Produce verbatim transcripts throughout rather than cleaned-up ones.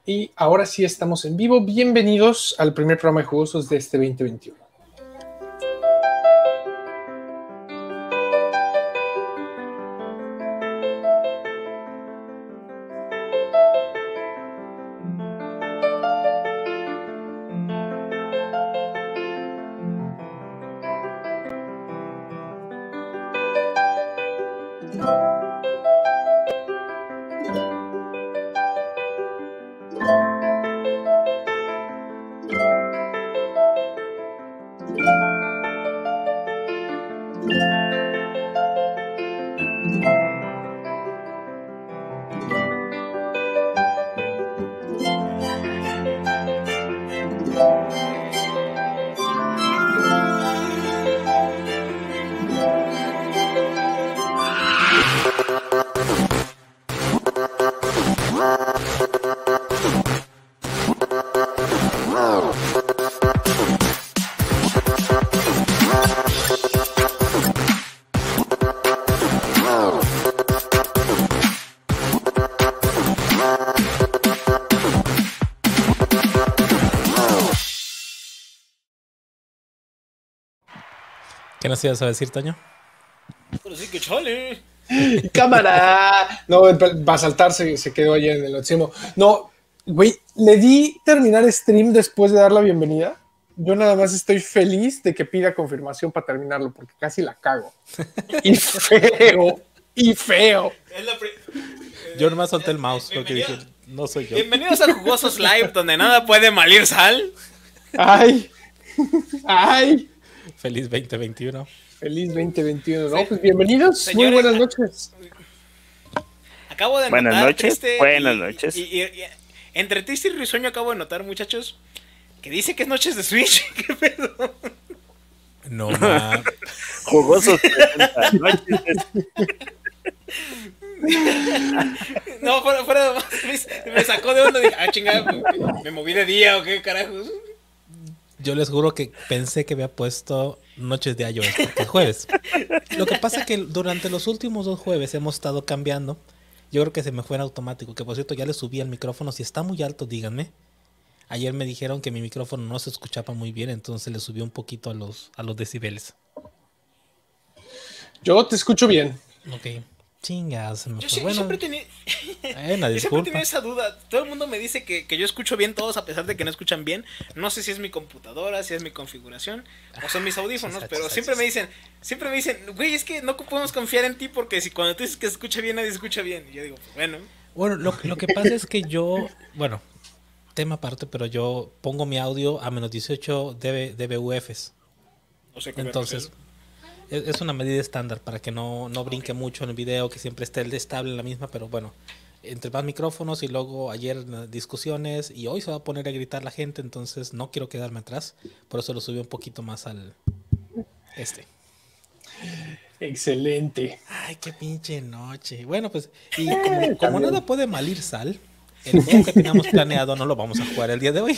Y ahora sí estamos en vivo. Bienvenidos al primer programa de jugosos de este veinte veintiuno. ¿Qué nos ibas a decir, Toño? Pero sí que chale. ¡Cámara! No, va a saltar, se, se quedó allá en el décimo. No, güey, le di terminar stream después de dar la bienvenida. Yo nada más estoy feliz de que pida confirmación para terminarlo, porque casi la cago. Y feo, y feo. Es la pri- Yo nomás solté el mouse porque dije, no soy yo. Bienvenidos a Jugosos Live, donde nada puede malir sal. ¡Ay! ¡Ay! Feliz veinte veintiuno. Feliz veinte veintiuno, ¿no? Pues bienvenidos, Señores, muy buenas noches. Acabo de Buenas notar, noches, triste buenas y- noches. Y, y- y- entre triste y risueño acabo de notar, muchachos, que dice que es noches de Switch. ¿Qué pedo? No, ma. Jugosos presenta noches de- No, fuera, fuera de más, me, me sacó de onda. Dije, ah, chingada, me, me moví de día o qué carajos. Yo les juro que pensé que había puesto noches de iOS porque es jueves. Lo que pasa es que durante los últimos dos jueves hemos estado cambiando. Yo creo que se me fue en automático. Que por cierto, ya le subí el micrófono. Si está muy alto, díganme. Ayer me dijeron que mi micrófono no se escuchaba muy bien, entonces le subí un poquito a los, a los decibeles. Yo te escucho bien. Ok. Chingas, se me Yo fue. sí- Bueno, siempre tenía, eh, una yo siempre disculpa. tenía esa duda. Todo el mundo me dice que, que yo escucho bien todos a pesar de que no escuchan bien. No sé si es mi computadora, si es mi configuración o son mis audífonos, chis, pero chis, siempre chis. me dicen, siempre me dicen, güey, es que no podemos confiar en ti porque si cuando tú dices que se escucha bien, nadie escucha bien. Y yo digo, pues, bueno, Bueno, lo, lo que pasa es que yo, bueno, tema aparte, pero yo pongo mi audio a menos dieciocho dB, dBUFs. no sé qué Entonces, es, es una medida estándar para que no, no brinque mucho en el video, que siempre esté el estable en la misma, pero bueno, entre más micrófonos y luego ayer eh, discusiones y hoy se va a poner a gritar la gente, entonces no quiero quedarme atrás, por eso lo subí un poquito más al este. Excelente. Ay, qué pinche noche. Bueno, pues, y como, como nada puede malir sal, el juego que teníamos planeado no lo vamos a jugar el día de hoy.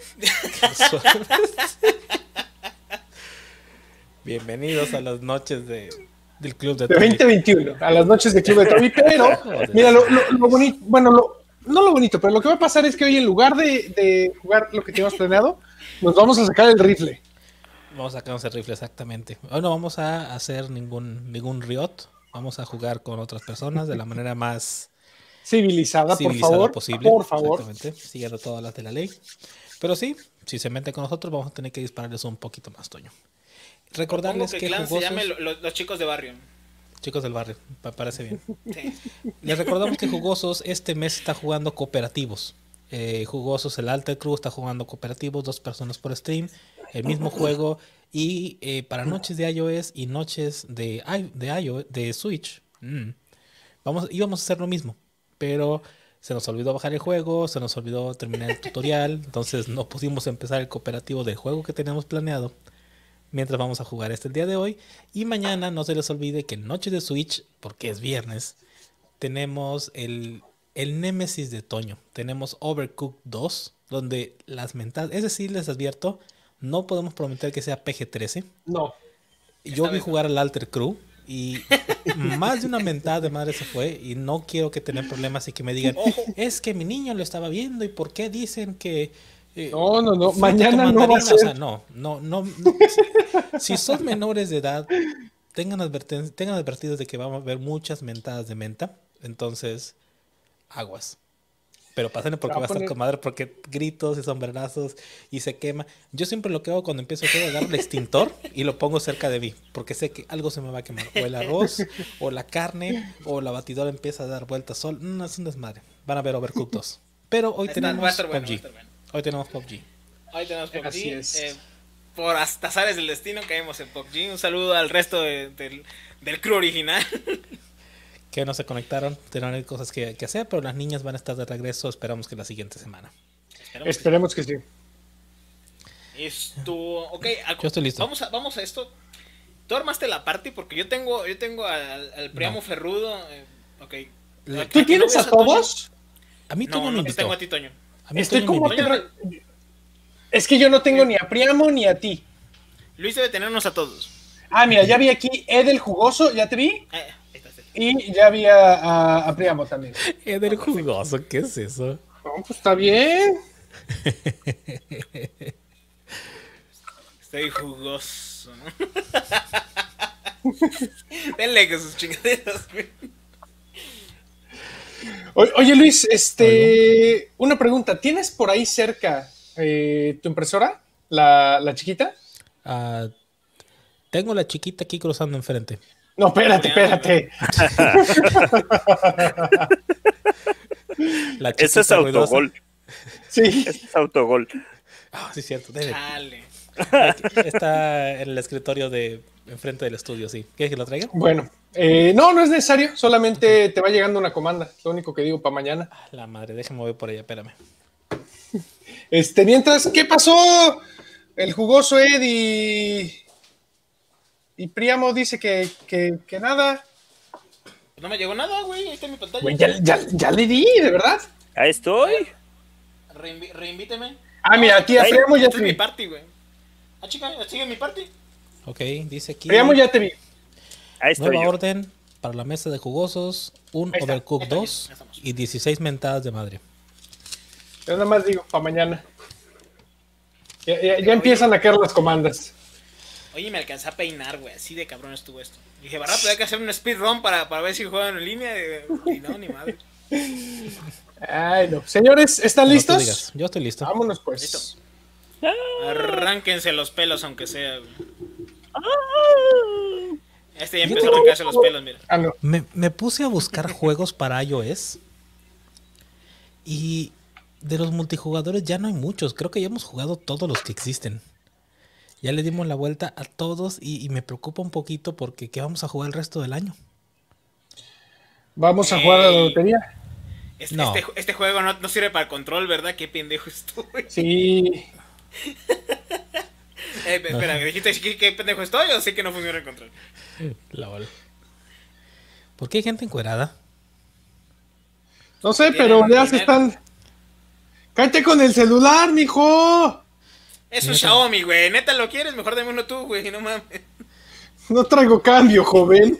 Bienvenidos a las noches de, del Club de De Toby. veinte veintiuno, a las noches de Club de Toby, pero mira, lo, lo, lo bonito, bueno, lo, no lo bonito, pero lo que va a pasar es que hoy en lugar de, de jugar lo que teníamos planeado, nos vamos a sacar el rifle. Vamos a sacarnos el rifle, exactamente. Hoy no vamos a hacer ningún, ningún riot. Vamos a jugar con otras personas de la manera más Civilizada, civilizada por favor, posible. por favor. Exactamente, siguiendo todas las de la ley. Pero sí, si se meten con nosotros, vamos a tener que dispararles un poquito más, Toño. Recordarles que que, el clan jugosos, se llame lo- lo- los chicos de barrio. chicos del barrio, pa- parece bien. Sí. Les recordamos que Jugosos este mes está jugando cooperativos. Eh, Jugosos, el Alter Crew está jugando cooperativos, dos personas por stream, el mismo juego. Y eh, para noches de iOS y noches de, i- de iOS, de Switch, mm, vamos, íbamos a hacer lo mismo. Pero se nos olvidó bajar el juego, se nos olvidó terminar el tutorial. Entonces no pudimos empezar el cooperativo del juego que teníamos planeado. Mientras vamos a jugar este el día de hoy. Y mañana no se les olvide que en Noche de Switch, porque es viernes, tenemos el, el Némesis de Toño. Tenemos Overcooked dos, donde las mentadas... Es decir, les advierto, no podemos prometer que sea P G trece. No. Yo vi vez no. jugar al Alter Crew Y más de una mentada de madre se fue y no quiero que tener problemas y que me digan, es que mi niño lo estaba viendo y por qué dicen que... eh, No, no, no. fruta Mañana con no va a mandarina. O sea, ser. no, no, no. no. Si son menores de edad, tengan, adverten- tengan advertidos de que vamos a ver muchas mentadas de menta. Entonces, aguas. Pero pásenle porque Va a va a estar poner- con madre, porque gritos y sombrerazos y se quema. Yo siempre lo que hago cuando empiezo el juego es agarro el extintor y lo pongo cerca de mí, porque sé que algo se me va a quemar. O el arroz, o la carne, o la batidora empieza a dar vueltas sol. No, es un desmadre. Van a ver Overcooked dos. Pero hoy Está- tenemos va a estar bueno, va a P U B G. estar bueno. Hoy tenemos P U B G. Hoy tenemos P U B G. Así es. eh, por hasta azares del destino caemos en P U B G. Un saludo al resto de- del, del crew original. Que no se conectaron, tendrán cosas que, que hacer, pero las niñas van a estar de regreso, esperamos que la siguiente semana. Esperemos que Esperemos que sí. Esto, ok, al- Yo estoy listo. Vamos a, vamos a esto. Tú armaste la party porque yo tengo, yo tengo al, al Priamo No. Ferrudo. eh, ok. La- ¿A ¿Tú ti tienes no a ves Toño? todos? A mí No, Toño me no te invitó. tengo a ti, Toño. A mí Estoy Toño me como invitó. que... Es que yo no tengo ni a Priamo ni a ti. Luis debe tenernos a todos. Ah, mira, ya vi aquí Ed el jugoso, ya te vi. Eh, ahí está, ahí está. Y ya vi a, a- a Priamo también. Es del jugoso, ¿qué es eso? No, pues está bien. Estoy jugoso. Denle con sus chingaderas, güey. O- Oye Luis, este, una pregunta. ¿Tienes por ahí cerca eh, tu impresora? La, la chiquita. Ah, tengo la chiquita aquí cruzando enfrente. No, espérate, espérate. La Ese es chiquita ruidosa. autogol. Sí. Ese es autogol. Ah, sí, es cierto. debe. Chale. Aquí está en el escritorio de enfrente del estudio, sí. ¿Quieres que lo traiga? Bueno, eh, no, no es necesario. Solamente te va llegando una comanda. Lo único que digo para mañana. Ah, la madre, déjame ver por allá, espérame. Este, mientras, ¿qué pasó? El jugoso Ed y, y Priamo dice que, que, que nada. Pues no me llegó nada, güey. Ahí está mi pantalla. Güey, ya, ya, ya le di, de verdad. Ahí estoy. Reinvi- reinvíteme. Ah, mira, aquí a Ay, Priamo ya esta te es mi vi. party, güey. Ah, chica, sigue mi party. Ok, dice aquí. Priamo ya te vi. Ahí estoy Nueva yo. orden para la mesa de jugosos, un Ahí está, Overcooked ahí está, dos ya estamos. y dieciséis mentadas de madre. Yo nada más digo, para mañana. Ya, ya- ya empiezan a caer las comandas. Oye, me alcancé a peinar, güey. Así de cabrón estuvo esto. Dije, va rápido, hay que hacer un speedrun para, para ver si juegan en línea. Y no, ni madre. Ay, no. Señores, ¿están Como tú listos? digas. Yo estoy listo. Vámonos, pues. Listo. Arránquense los pelos, aunque sea, güey. Este ya empezó a arrancarse los pelos, mira. Ah, no. Me, me puse a buscar juegos para iOS y de los multijugadores ya no hay muchos. Creo que ya hemos jugado todos los que existen. Ya le dimos la vuelta a todos y, y me preocupa un poquito porque ¿qué vamos a jugar el resto del año? Vamos a jugar a la Ey. lotería. Este, No. este, este juego no, no sirve para el control, ¿verdad? Qué pendejo estoy. Sí. Eh, espera, ¿dijiste que qué pendejo estoy o sí que no funciona el control? La bola. ¿Por qué hay gente encuerada? No sé, Tienen pero ya se dinero. están. ¡Cállate con el celular, mijo! Es un Neta. Xiaomi, güey. Neta lo quieres, mejor dame uno tú, güey. No mames. No traigo cambio, joven.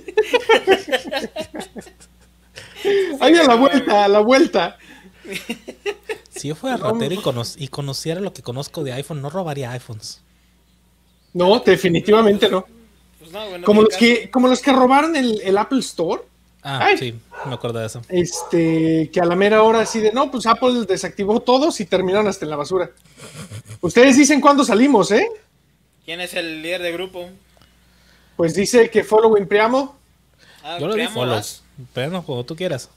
Ahí a la vuelta, a la vuelta. Si yo fuera ratero y, cono- y conociera lo que conozco de iPhone, no robaría iPhones. No, definitivamente no. Pues no, güey. No Como tiene los que, como los que robaron el, el Apple Store. Ah, Ay. sí, me acuerdo de eso. Este, que a la mera hora así de no, pues Apple desactivó todos y terminaron hasta en la basura. Ustedes dicen cuándo salimos, ¿eh? caso. ¿Quién es el líder de grupo? Pues dice que following Priamo. Ah, Yo lo di Priamo, follow, vas. pero no, como tú quieras.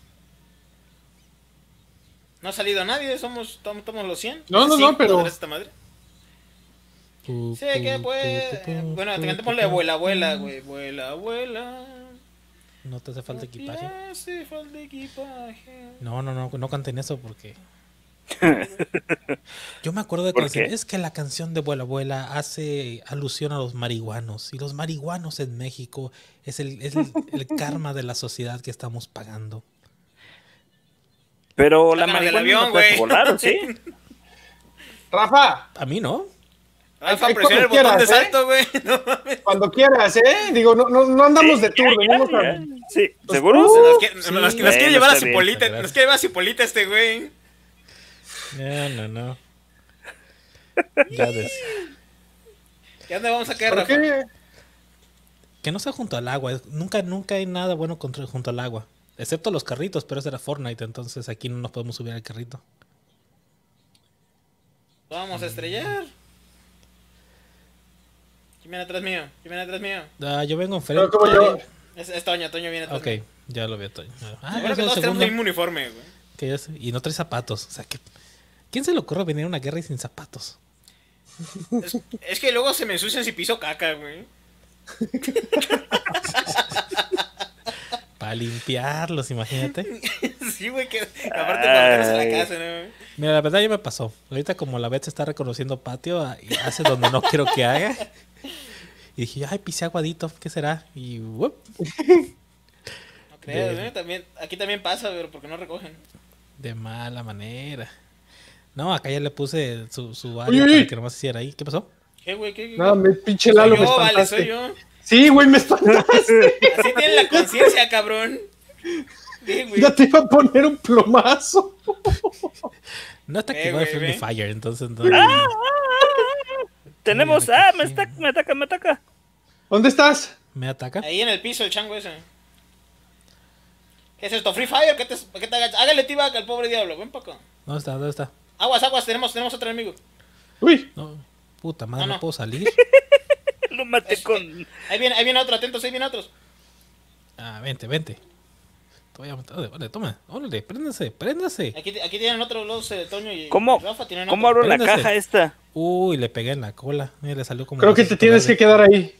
No ha salido nadie, somos, tom- tomamos los cien. No, no, Sí, no, pero- madre esta madre. Pu, Sí, pu, que pu, pues. pu, pu, eh, Bueno, pu, te cantémosle pu, abuela, abuela, güey. Abuela, abuela. ¿No te hace falta equipaje? No te hace falta equipaje. No, no, no, no canten eso porque... Yo me acuerdo de ¿Por canción. qué? Es que la canción de Vuela Abuela hace alusión a los marihuanos. Y los marihuanos en México es el, es el, el karma de la sociedad que estamos pagando. Pero la Sácanos del marihuana avión, no puede güey. volar, ¿o sí? Rafa, A mí no. Rafa, Ay, presiona el cuando botón de quieras, ¿eh? salto, güey. No mames. Cuando quieras, ¿eh? Digo, no, no, no andamos de tour, Ya, venimos ya, a... ya. Sí, Pues, ¿seguro? uh, Nos quiere, Sí. nos, nos quiere Bueno, llevar a está bien, Cipolita. está Nos quiere llevar a Cipolita este güey. No, no, no. Ya des... ¿Qué dónde vamos a caer, ¿Por Rafa? qué? Que no sea junto al agua. Nunca, nunca hay nada bueno contra, junto al agua. Excepto los carritos, pero ese era Fortnite, entonces aquí no nos podemos subir al carrito. Vamos a estrellar. ¿Quién viene atrás mío? ¿Quién viene atrás mío? Ah, yo vengo Pero enfrente. como yo... Es, es Toño, Toño viene atrás Ok, mío. ya lo veo. Toño. Ah, Yo creo yo que soy el todos tenemos segundo. el mismo uniforme, güey. Que ya sé. Y no trae zapatos. O sea, que... ¿quién se le ocurre venir a una guerra y sin zapatos? Es, es que luego se me ensucian si piso caca, güey. Para limpiarlos, imagínate. Sí, güey, que aparte para meterse a la casa, ¿no? Mira, la verdad ya me pasó. Ahorita como la Beth está reconociendo patio, ah, y hace donde no quiero que haga. Y dije, ay, pisé aguadito, ¿qué será? Y ¡wup! No creas, De- ¿eh? También, aquí también pasa, pero porque no recogen. De mala manera. No, acá ya le puse su, su Uy, área uy, para uy. que nomás hiciera ahí. ¿Qué pasó? ¿Qué, güey? ¿Qué, qué? Nada, me pinche Soy Lalo, me yo, vale, espantaste. soy yo. Sí, güey, me espantaste. Así tienen la conciencia, cabrón. Sí, güey. Ya te iba a poner un plomazo. No está Ve, activado el güey, Friendly ve. Fire, entonces no. Tenemos. Mira, Ah, que me, sí. está, me ataca, me ataca. ¿Dónde estás? ¿Me ataca? Ahí en el piso el chango ese. ¿Qué es esto? ¿Free Fire? ¿Qué te, qué te agachas? Hágale tibac al pobre diablo, ven para acá. ¿Dónde está? ¿Dónde está? Aguas, aguas, tenemos, tenemos otro enemigo. Uy, No, puta madre, No, no, no. puedo salir. Lo maté Es- con. Ahí viene, ahí viene otro, atentos, ahí viene otros. Ah, vente, vente. Te voy a matar. Órale, toma. Órale, préndase, préndase. Aquí, aquí tienen otros los eh, Toño y ¿Cómo, y Rafa. Tienen ¿cómo otro. abro la Préndase. caja esta? Uy, le pegué en la cola. Mira, le salió como. creo que te tienes que quedar ahí.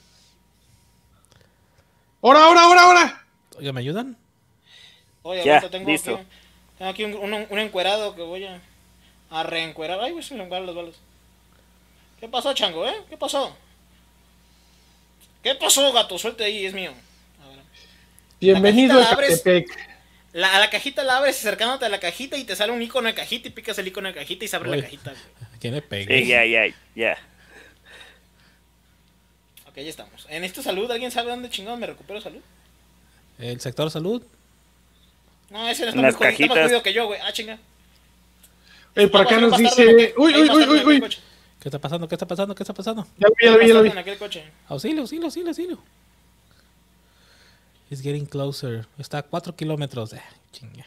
¡Ahora, ahora, ahora, ahora! Oiga, ¿me ayudan? Oye, Ya, aguanta, tengo listo. aquí, tengo aquí un, un, un encuerado que voy a, a reencuerar. Ay, güey, se me encueran las balas. ¿Qué pasó, chango, eh? ¿Qué pasó? ¿Qué pasó, gato? Suelte ahí, es mío. A ver. Bienvenido La a cajita la abres. Catepec. La, a la cajita la abres acercándote a la cajita y te sale un icono de cajita y picas el icono de cajita y se abre Uy. la cajita. Güey. ¿A quién le pegué? Sí, ya, ya, ya. Ok, ya estamos. En esta salud, ¿alguien sabe dónde chingado me recupero salud? El sector salud. No, ese no está En muy las jodido, está más cajitas. jodido que yo, güey. Ah, chinga. Eh, por acá Aguas, nos un bastardo en dice... aquel- Uy, hay un uy, uy, bastardo uy, en aquel uy. coche. ¿Qué está pasando? ¿Qué está pasando? ¿Qué está pasando? ¿Qué está pasando? Ya lo vi, ya lo vi, ya lo Bastardo vi. en aquel coche. Auxilio, auxilio, auxilio, auxilio. It's getting closer. Está a cuatro kilómetros. Eh, chinga.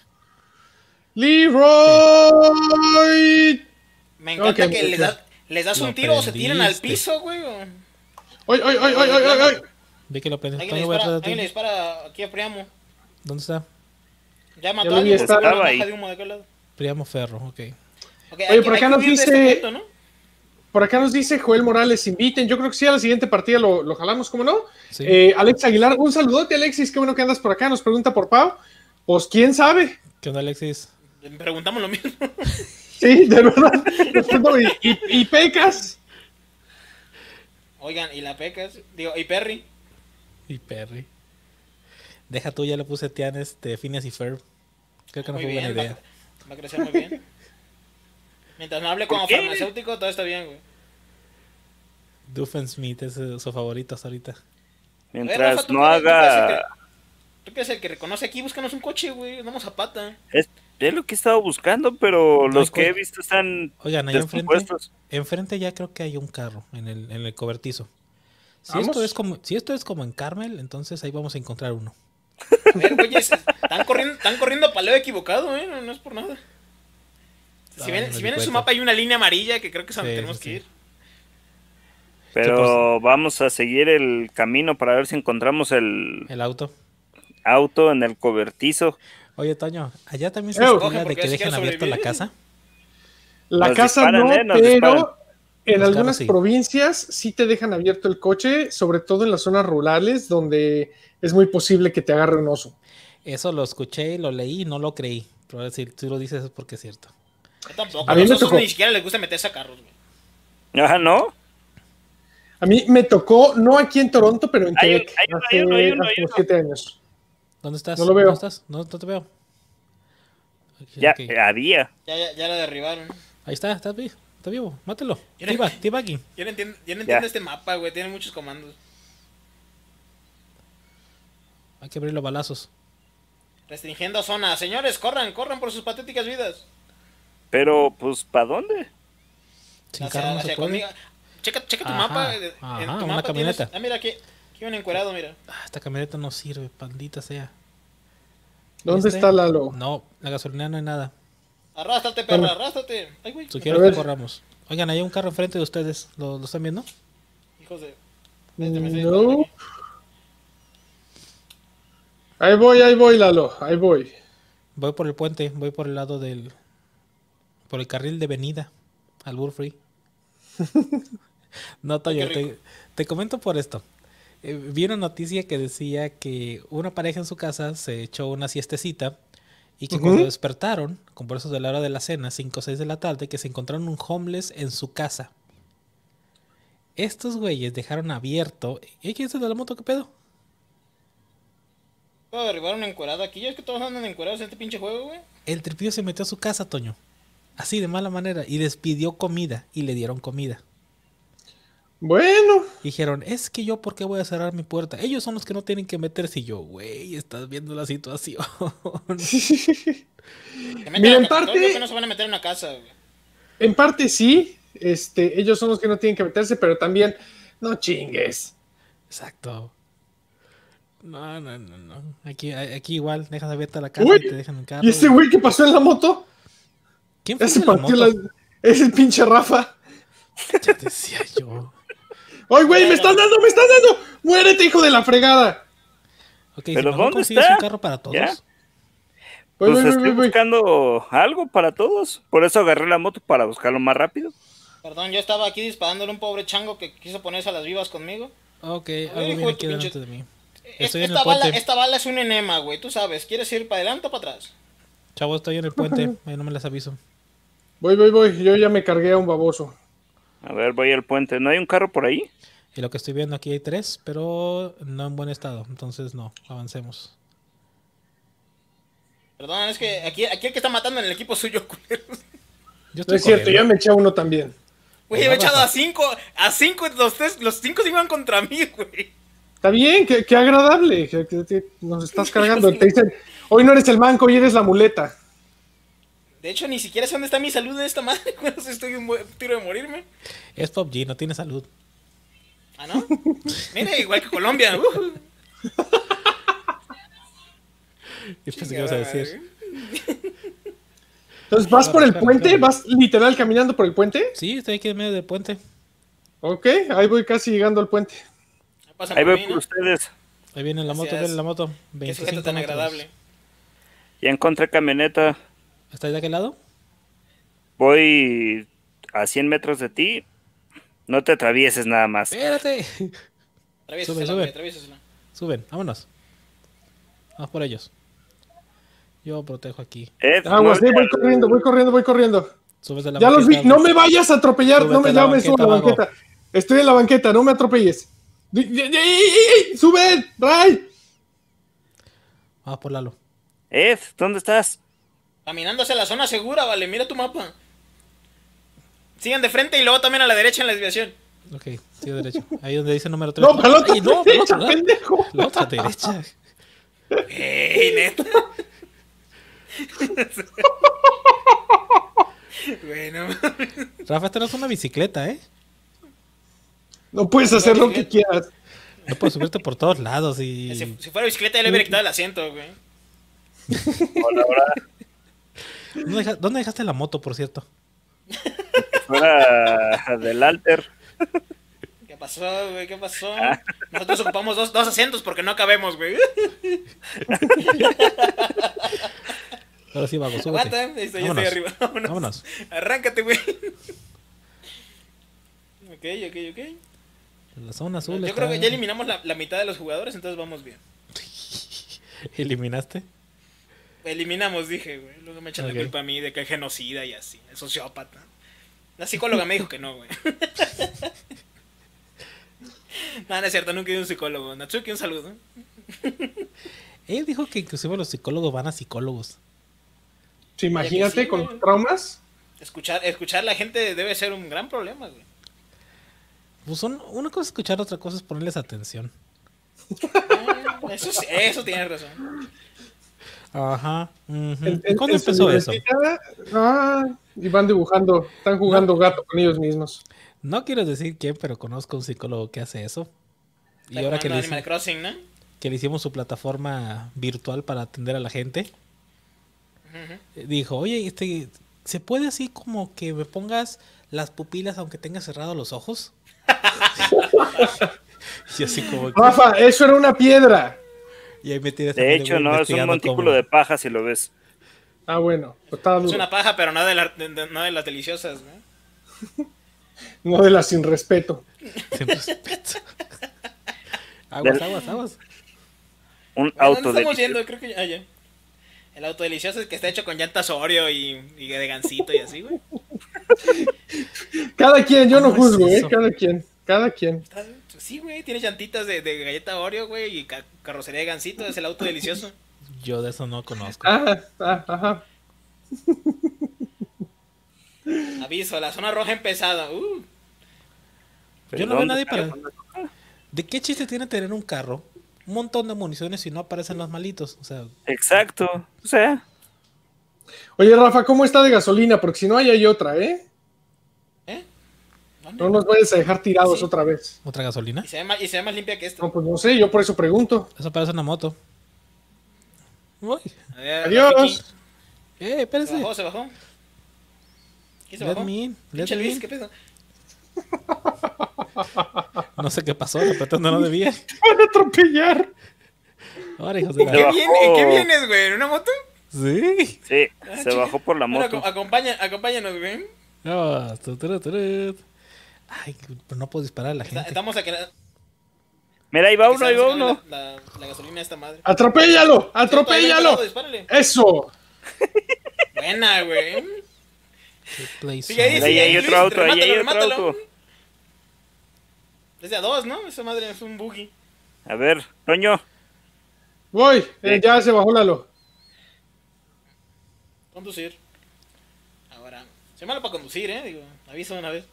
Leroy. Me encanta Ok, que ok. les, das- les das Lo un tiro o se tiran al prendiste. piso, güey. o- Ay, ay, ay, ay, ay, ay, ay. Vi que lo prendí. Alguien le Toño, voy dispara, atrás de alguien le ti. dispara aquí a Priamo. ¿Dónde está? Ya mató lo a vi, alguien. estaba Una hoja ahí. de humo de aquel lado. Priamo Ferro, ok. Ok, Oye, hay que- por hay acá que nos huir de este dice- punto, ¿no? Por acá nos dice Joel Morales, inviten. Yo creo que sí, a la siguiente partida lo, lo jalamos, ¿cómo no? Sí. Eh, Alex Aguilar, un saludote, Alexis. Qué bueno que andas por acá. Nos pregunta por Pau. Pues quién sabe. ¿Qué onda, Alexis? Preguntamos lo mismo. Sí, de verdad. Respondo, y, y, y pecas. Oigan, y la Pecas, digo, y Perry. Y Perry. Deja tú, ya le puse Tian este, Phineas y Ferb. Creo que no Muy fue buena bien, va, idea. va a crecer muy bien. Mientras no hable como ¿Por qué? farmacéutico, todo está bien, güey. Doofenshmirtz es eh, su favorito hasta ahorita. A ver, Mientras Rafa, ¿tú no qué- tú qué eres el haga. que- Tú que eres el que reconoce aquí, búscanos un coche, güey. Vamos a pata. Es, es lo que he estado buscando, pero No los hay que he co- visto están Oigan, allá enfrente, descompuestos. enfrente ya creo que hay un carro en el, en el cobertizo. Si Vamos. esto, es como, si esto es como en Carmel, entonces ahí vamos a encontrar uno. A ver, güeyes, están corriendo, están corriendo para el lado equivocado, eh. No, no es por nada. Si Ah, ven, me si di ven en su cuenta. mapa hay una línea amarilla que creo que es a donde Sí, tenemos sí, que sí. ir. Pero vamos a seguir el camino para ver si encontramos el El auto. auto en el cobertizo. Oye, Toño, allá también se Eh, estila coge, de porque que si dejen quieres abierta la sobrevivir. casa. La Nos casa disparan, no, ¿eh? Nos pero disparan. en Los algunas carros sí. provincias sí te dejan abierto el coche, sobre todo en las zonas rurales donde es muy posible que te agarre un oso. Eso lo escuché, lo leí y no lo creí. Pero si tú lo dices es porque es cierto. Yo tampoco. A A mí los me osos tocó. ni siquiera les gusta meterse a carros, güey. Ajá, ¿no? A mí me tocó, no aquí en Toronto, pero en Hay un- Quebec, hay uno, hace, hay uno, hay uno, hace hay como uno. siete años. ¿Dónde estás? No lo veo. ¿Dónde estás? No, no te veo. Ok, Ya, ok. eh, había. Ya, ya, ya la derribaron. Ahí está, ¿estás, vi? ¿Estás está vivo, mátelo. Yo no- Tiba, Tibaki. Yo no entiendo, yo no entiendo Ya. este mapa, güey. Tiene muchos comandos. Hay que abrir los balazos. Restringiendo zona. Señores, corran, corran por sus patéticas vidas. Pero, pues, ¿para dónde? Sin Hacia- carro no se hacia puede. conmigo. Checa, checa tu Ajá, mapa. eh, ajá, en tu una mapa camioneta. tienes- Ah, mira, aquí, aquí un encuerado, mira. Ah, esta camioneta no sirve, pandita sea. ¿Dónde ¿Este? está Lalo? No, la gasolina no hay nada. Arrástrate, perra, Bueno. arrástrate. Ay, güey. Sugiero A que ver. corramos. Oigan, hay un carro enfrente de ustedes. ¿Lo, lo están viendo? Hijos de. Este me estoy No. disparando aquí. Ahí voy, ahí voy, Lalo. Ahí voy. Voy por el puente, voy por el lado del... Por el carril de venida al Burfree. No, Toyo, Qué te, rico. te comento por esto. Eh, vi una noticia que decía que una pareja en su casa se echó una siestecita y que Ujú. cuando despertaron, como por eso de la hora de la cena, cinco o seis de la tarde, que se encontraron un homeless en su casa. Estos güeyes dejaron abierto... ¿Y quién es el de la moto? ¿Qué pedo? Puedo derribar un encuerado aquí. Ya es que todos andan encuerados en este pinche juego, güey. El tripillo se metió a su casa, Toño. Así, de mala manera. Y despidió comida. Y le dieron comida. Bueno. Dijeron, es que yo, ¿por qué voy a cerrar mi puerta? Ellos son los que no tienen que meterse. Y yo, güey, estás viendo la situación. Que metan Mira, a en Capitolio, parte- que no se van a meter en una casa, güey. En parte sí. Este, ellos son los que no tienen que meterse, pero también no chingues. Exacto. No, no, no, no. Aquí, aquí igual, dejas abierta la casa Uy, y te dejan en carro. ¿Y ese güey que pasó en la moto? ¿Quién fue Ese el de la partió moto? la... Es el pinche Rafa. Ya decía yo. ¡Ay, güey, me están dando, me están dando! ¡Muérete, hijo de la fregada! Ok, ¿Pero si mejor dónde consigues está? un carro para todos. ¿Ya? Voy, Pues voy, voy, estoy voy, voy. buscando algo para todos. Por eso agarré la moto para buscarlo más rápido. Perdón, yo estaba aquí disparándole a un pobre chango que quiso ponerse a las vivas conmigo. Ok, Ay, algo hijo viene de aquí tu pinche- delante de mí. Es- Estoy en el esta, bala, puente. esta bala es un enema, güey. Tú sabes, ¿quieres ir para adelante o para atrás? Chavos, estoy en el puente. Ahí no me les aviso. Voy, voy, voy. Yo ya me cargué a un baboso. A ver, voy al puente. ¿No hay un carro por ahí? Y lo que estoy viendo aquí hay tres, pero no en buen estado. Entonces no, avancemos. Perdón, es que aquí, aquí el que está matando en el equipo suyo, culero. Yo No estoy es cierto, ya corriendo. me eché a uno también. Güey, Pues he no, echado Rafa. a cinco. A cinco, los tres, los cinco se iban contra mí, güey. Está bien, qué, qué agradable. Que, que- que nos estás cargando. Te dicen, hoy no eres el manco, hoy eres la muleta. De hecho, ni siquiera sé dónde está mi salud en esta madre, güey. No sé, estoy en mu- tiro de morirme. Es P U B G, no tiene salud. Ah, ¿no? Mira, igual que Colombia. Uh. ¿Qué pensé que ibas a decir? Entonces, ¿vas por el Claro, puente? claro. ¿Vas literal caminando por el puente? Sí, estoy aquí en medio del puente. Ok, ahí voy casi llegando al puente. Pasan Ahí por voy mí, por ¿no? ustedes. Ahí viene la moto, Gracias. viene la moto. Qué veinticinco sujeto tan metros. agradable. Ya encontré camioneta. ¿Estás de aquel lado? Voy a cien metros de ti. No te atravieses nada más. Espérate. Atraviésasela, Sube, güey, sube. atraviésasela. Suben, vámonos. Vamos por ellos. Yo protejo aquí. Ed, Aguas, muévete sí, voy al- corriendo, voy corriendo, voy corriendo. Subes de la Ya los vi, banqueta, no me vayas a atropellar, no Súbete me a la llames subo a la banqueta, vago. banqueta. Estoy en la banqueta, no me atropelles. ¡Ey, ey, ey, ey! ¡Suben! ¡Ray! Vamos por Lalo. Ed, ¿dónde estás? Caminando hacia la zona segura, vale. Mira tu mapa. Sigan de frente y luego también a la derecha en la desviación. Ok, sigue derecho. Ahí donde dice número tres. No, para la otra Ay, no, para la derecha, otra, pendejo. la otra derecha. ¡Ey, neta! Bueno, Rafa, esta no es una bicicleta, ¿eh? No puedes hacer lo que quieras. No puedes subirte por todos lados y... si, si fuera bicicleta ya le hubiera quitado el asiento, güey. Hola, hola. ¿Dónde, deja- dónde dejaste la moto, por cierto? Fuera del alter. ¿Qué pasó, güey? ¿Qué pasó? Nosotros ocupamos dos, dos asientos porque no cabemos, güey. Ahora sí, vago, súbete. Aguanta, ahí estoy, ya estoy Vámonos. arriba. Vámonos. Vámonos. Arráncate, güey. Ok, ok, ok. La zona azul Yo está- creo que ya eliminamos la, la mitad de los jugadores, entonces vamos bien. ¿Eliminaste? Eliminamos, dije, güey. Luego me echan Ok. la culpa a mí de que es genocida y así. El sociópata. La psicóloga me dijo que no, güey. No, no es cierto, nunca he ido a un psicólogo. Natsuki, un saludo. Él dijo que inclusive los psicólogos van a psicólogos. Sí, imagínate sí, con güey. traumas. Escuchar, escuchar a la gente debe ser un gran problema, güey. Pues son, una cosa es escuchar, otra cosa es ponerles atención. Eh, Eso, sí- eso tienes razón. Ajá. Ujú. En- ¿Y en- ¿Cuándo en su empezó eso? universidad, ah, y van dibujando, están jugando gato con ellos mismos. No quiero decir quién, pero conozco a un psicólogo que hace eso. Y Está ahora que jugando le, Animal hice- Crossing, ¿no? que le hicimos su plataforma virtual para atender a la gente, eh, dijo, oye, este, ¿se puede así como que me pongas las pupilas aunque tengas cerrados los ojos? Y así como que... Rafa, eso era una piedra. Y ahí me tienes De también, hecho, güey, no, es un investigando montículo cómo- de paja si lo ves. Ah, bueno, pues estaba Es duro. una paja, pero no de, la- de- de- no de las deliciosas, ¿no? No de la sin respeto. Sin respeto. Aguas, aguas, aguas. Un Bueno, ¿dónde auto estamos de yendo? Creo que ya, ah, ya. El auto delicioso es que está hecho con llantas Oreo y, y de gansito y así, güey. Cada quien, yo no ¿Cómo es juzgo, ¿eh? eso? Cada quien, cada quien. Está- Sí, güey, tiene llantitas de, de galleta Oreo, güey, y ca- carrocería de gansito, es el auto delicioso. Yo de eso no conozco. Ah, ah, ajá. Aviso, la zona roja empezada. Uh, Yo no veo ¿Dónde nadie está? para... ¿De qué chiste tiene tener un carro? Un montón de municiones y no aparecen los malitos. O sea, Exacto. O sea, Oye, Rafa, ¿cómo está de gasolina? Porque si no, ahí hay otra, ¿eh? ¿Eh? ¿Dónde? No nos vayas a dejar tirados Sí. otra vez. ¿otra gasolina? Y se, ve más, y se ve más limpia que esta. No, pues no sé, yo por eso pregunto. Eso parece una moto. Uy. A ver, Adiós. Rafiki. Eh, Se espérese. bajó, se bajó. ¿Quién se Let bajó? me in, let Pinche me Luis, in. ¿qué pedo? No sé qué pasó, la apretó donde no debía. Van a atropellar. Ahora, hijos de ¿En la... qué, bajó. viene- en qué vienes, güey? ¿En una moto? Sí. sí, Ah, se chica. bajó por la Bueno, moto. aco- acompaña, acompáñanos, güey. No, tu, tu, tu, tu. Ay, pero no puedo disparar a la Está- gente. Estamos a que Mira, ahí va uno, ahí va uno. La, la, la gasolina de esta madre. ¡Atropéllalo! Sí, ¡Atropéllalo! todavía dispárale. ¡Eso! Buena, güey. Play Sigue ahí, zone. Ahí sigue hay Luis, otro auto, ahí hay remátalo, otro remátalo. auto. Es de a dos, ¿no? Esa madre es un buggy. A ver, Toño. Voy, eh, ya se bajó Lalo. Conducir. Ahora. Soy malo para conducir, ¿eh? Digo, aviso de una vez.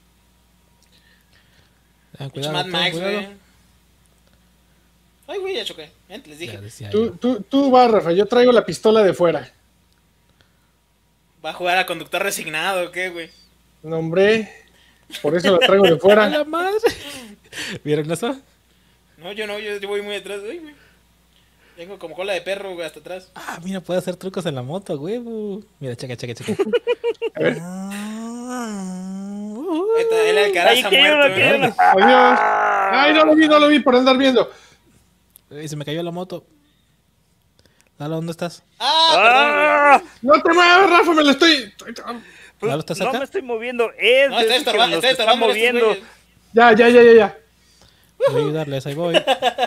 Ten Pinche cuidado, Mad ten Max, cuidado. güey. Ay, güey, ya choqué. ¿Eh? Les dije. Ya decía Tú, yo. tú, tú vas, Rafa, yo traigo la pistola de fuera. ¿Va a jugar a conductor resignado o qué, güey? No, hombre, por eso la traigo de ¡A fuera. la madre! ¿Vieron eso? No, yo no, yo, yo voy muy atrás. Ay, güey. Tengo como cola de perro, güey, hasta atrás. Ah, mira, puede hacer trucos en la moto, huevo. Mira, checa, checa, checa. A ver. Ah, Ahí está, el Alcaraz Ahí ha que hay uno, muerto, que hay güey. uno. Adiós. Ay, no lo vi, no lo vi por andar viendo. Ey, se me cayó la moto. Lalo, ¿dónde estás? Ah, ¡Ah! No te muevas, Rafa, me lo estoy. Pues, ¿Lalo, estás no cerca? me estoy moviendo, es perdón. No, de estoy esos que estorbando, nos estoy está estorbando a estos moviendo. güeyes. Ya, ya, ya, ya, ya. Voy a ayudarles, ahí voy.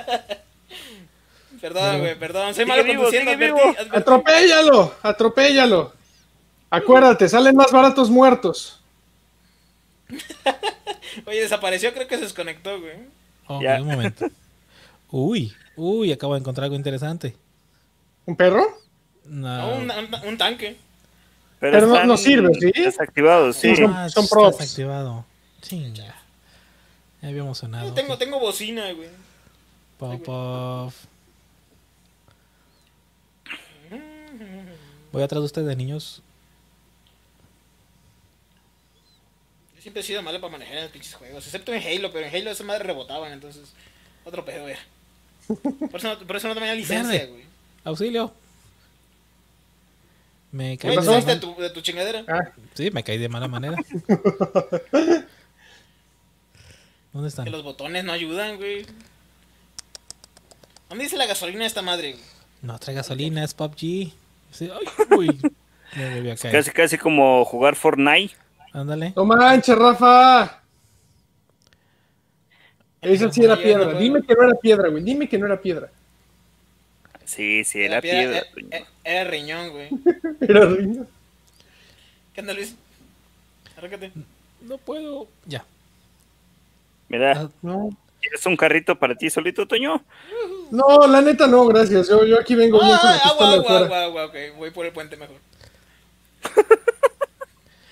Perdón, güey, perdón. Soy Sigue malo vivo, conduciendo. sigue advertí, vivo. advertí. Atropéllalo, atropéllalo. Acuérdate, salen más baratos muertos. Oye, desapareció, creo que se desconectó, güey. Ok, Ya. un momento. Uy, uy, acabo de encontrar algo interesante. ¿Un perro? No. No, un, un- un tanque. Pero no- están no sirve, ¿sí? Desactivados, sí. Sí, son- Ah, son está props. desactivado. Chinga. Ya había emocionado. Yo tengo, tengo bocina, güey. Pop off. Voy atrás de ustedes, niños. Yo siempre he sido malo para manejar en los pinches juegos. Excepto en Halo, pero en Halo esa madre rebotaban, entonces. Otro pedo, era. Por eso no, por eso no tenía licencia, Verde. güey. Auxilio. Me caí Güey, de ¿te pasó? mala saliste de man- tu, de tu chingadera? Ah, Sí, me caí de mala manera. ¿Dónde están? Que los botones no ayudan, güey. ¿Dónde dice la gasolina de esta madre, güey? No trae gasolina, es P U B G. Sí, ay, uy. Me volví a caer. Casi, casi como jugar Fortnite. Ándale. no manches, Rafa. Esa sí era Ay, piedra. no, Dime que no era piedra, güey. Dime que no era piedra. Sí, sí, era piedra. Era, Toño. era- era riñón, güey. Era riñón. ¿Qué onda, Luis? Arráncate. No puedo. Ya. Mira, Ah, No. ¿quieres un carrito para ti solito, Toño? No, la neta no, gracias. Yo, yo aquí vengo bien con la Ah, agua, pistola de agua, fuera. agua, agua, ok. Voy por el puente mejor.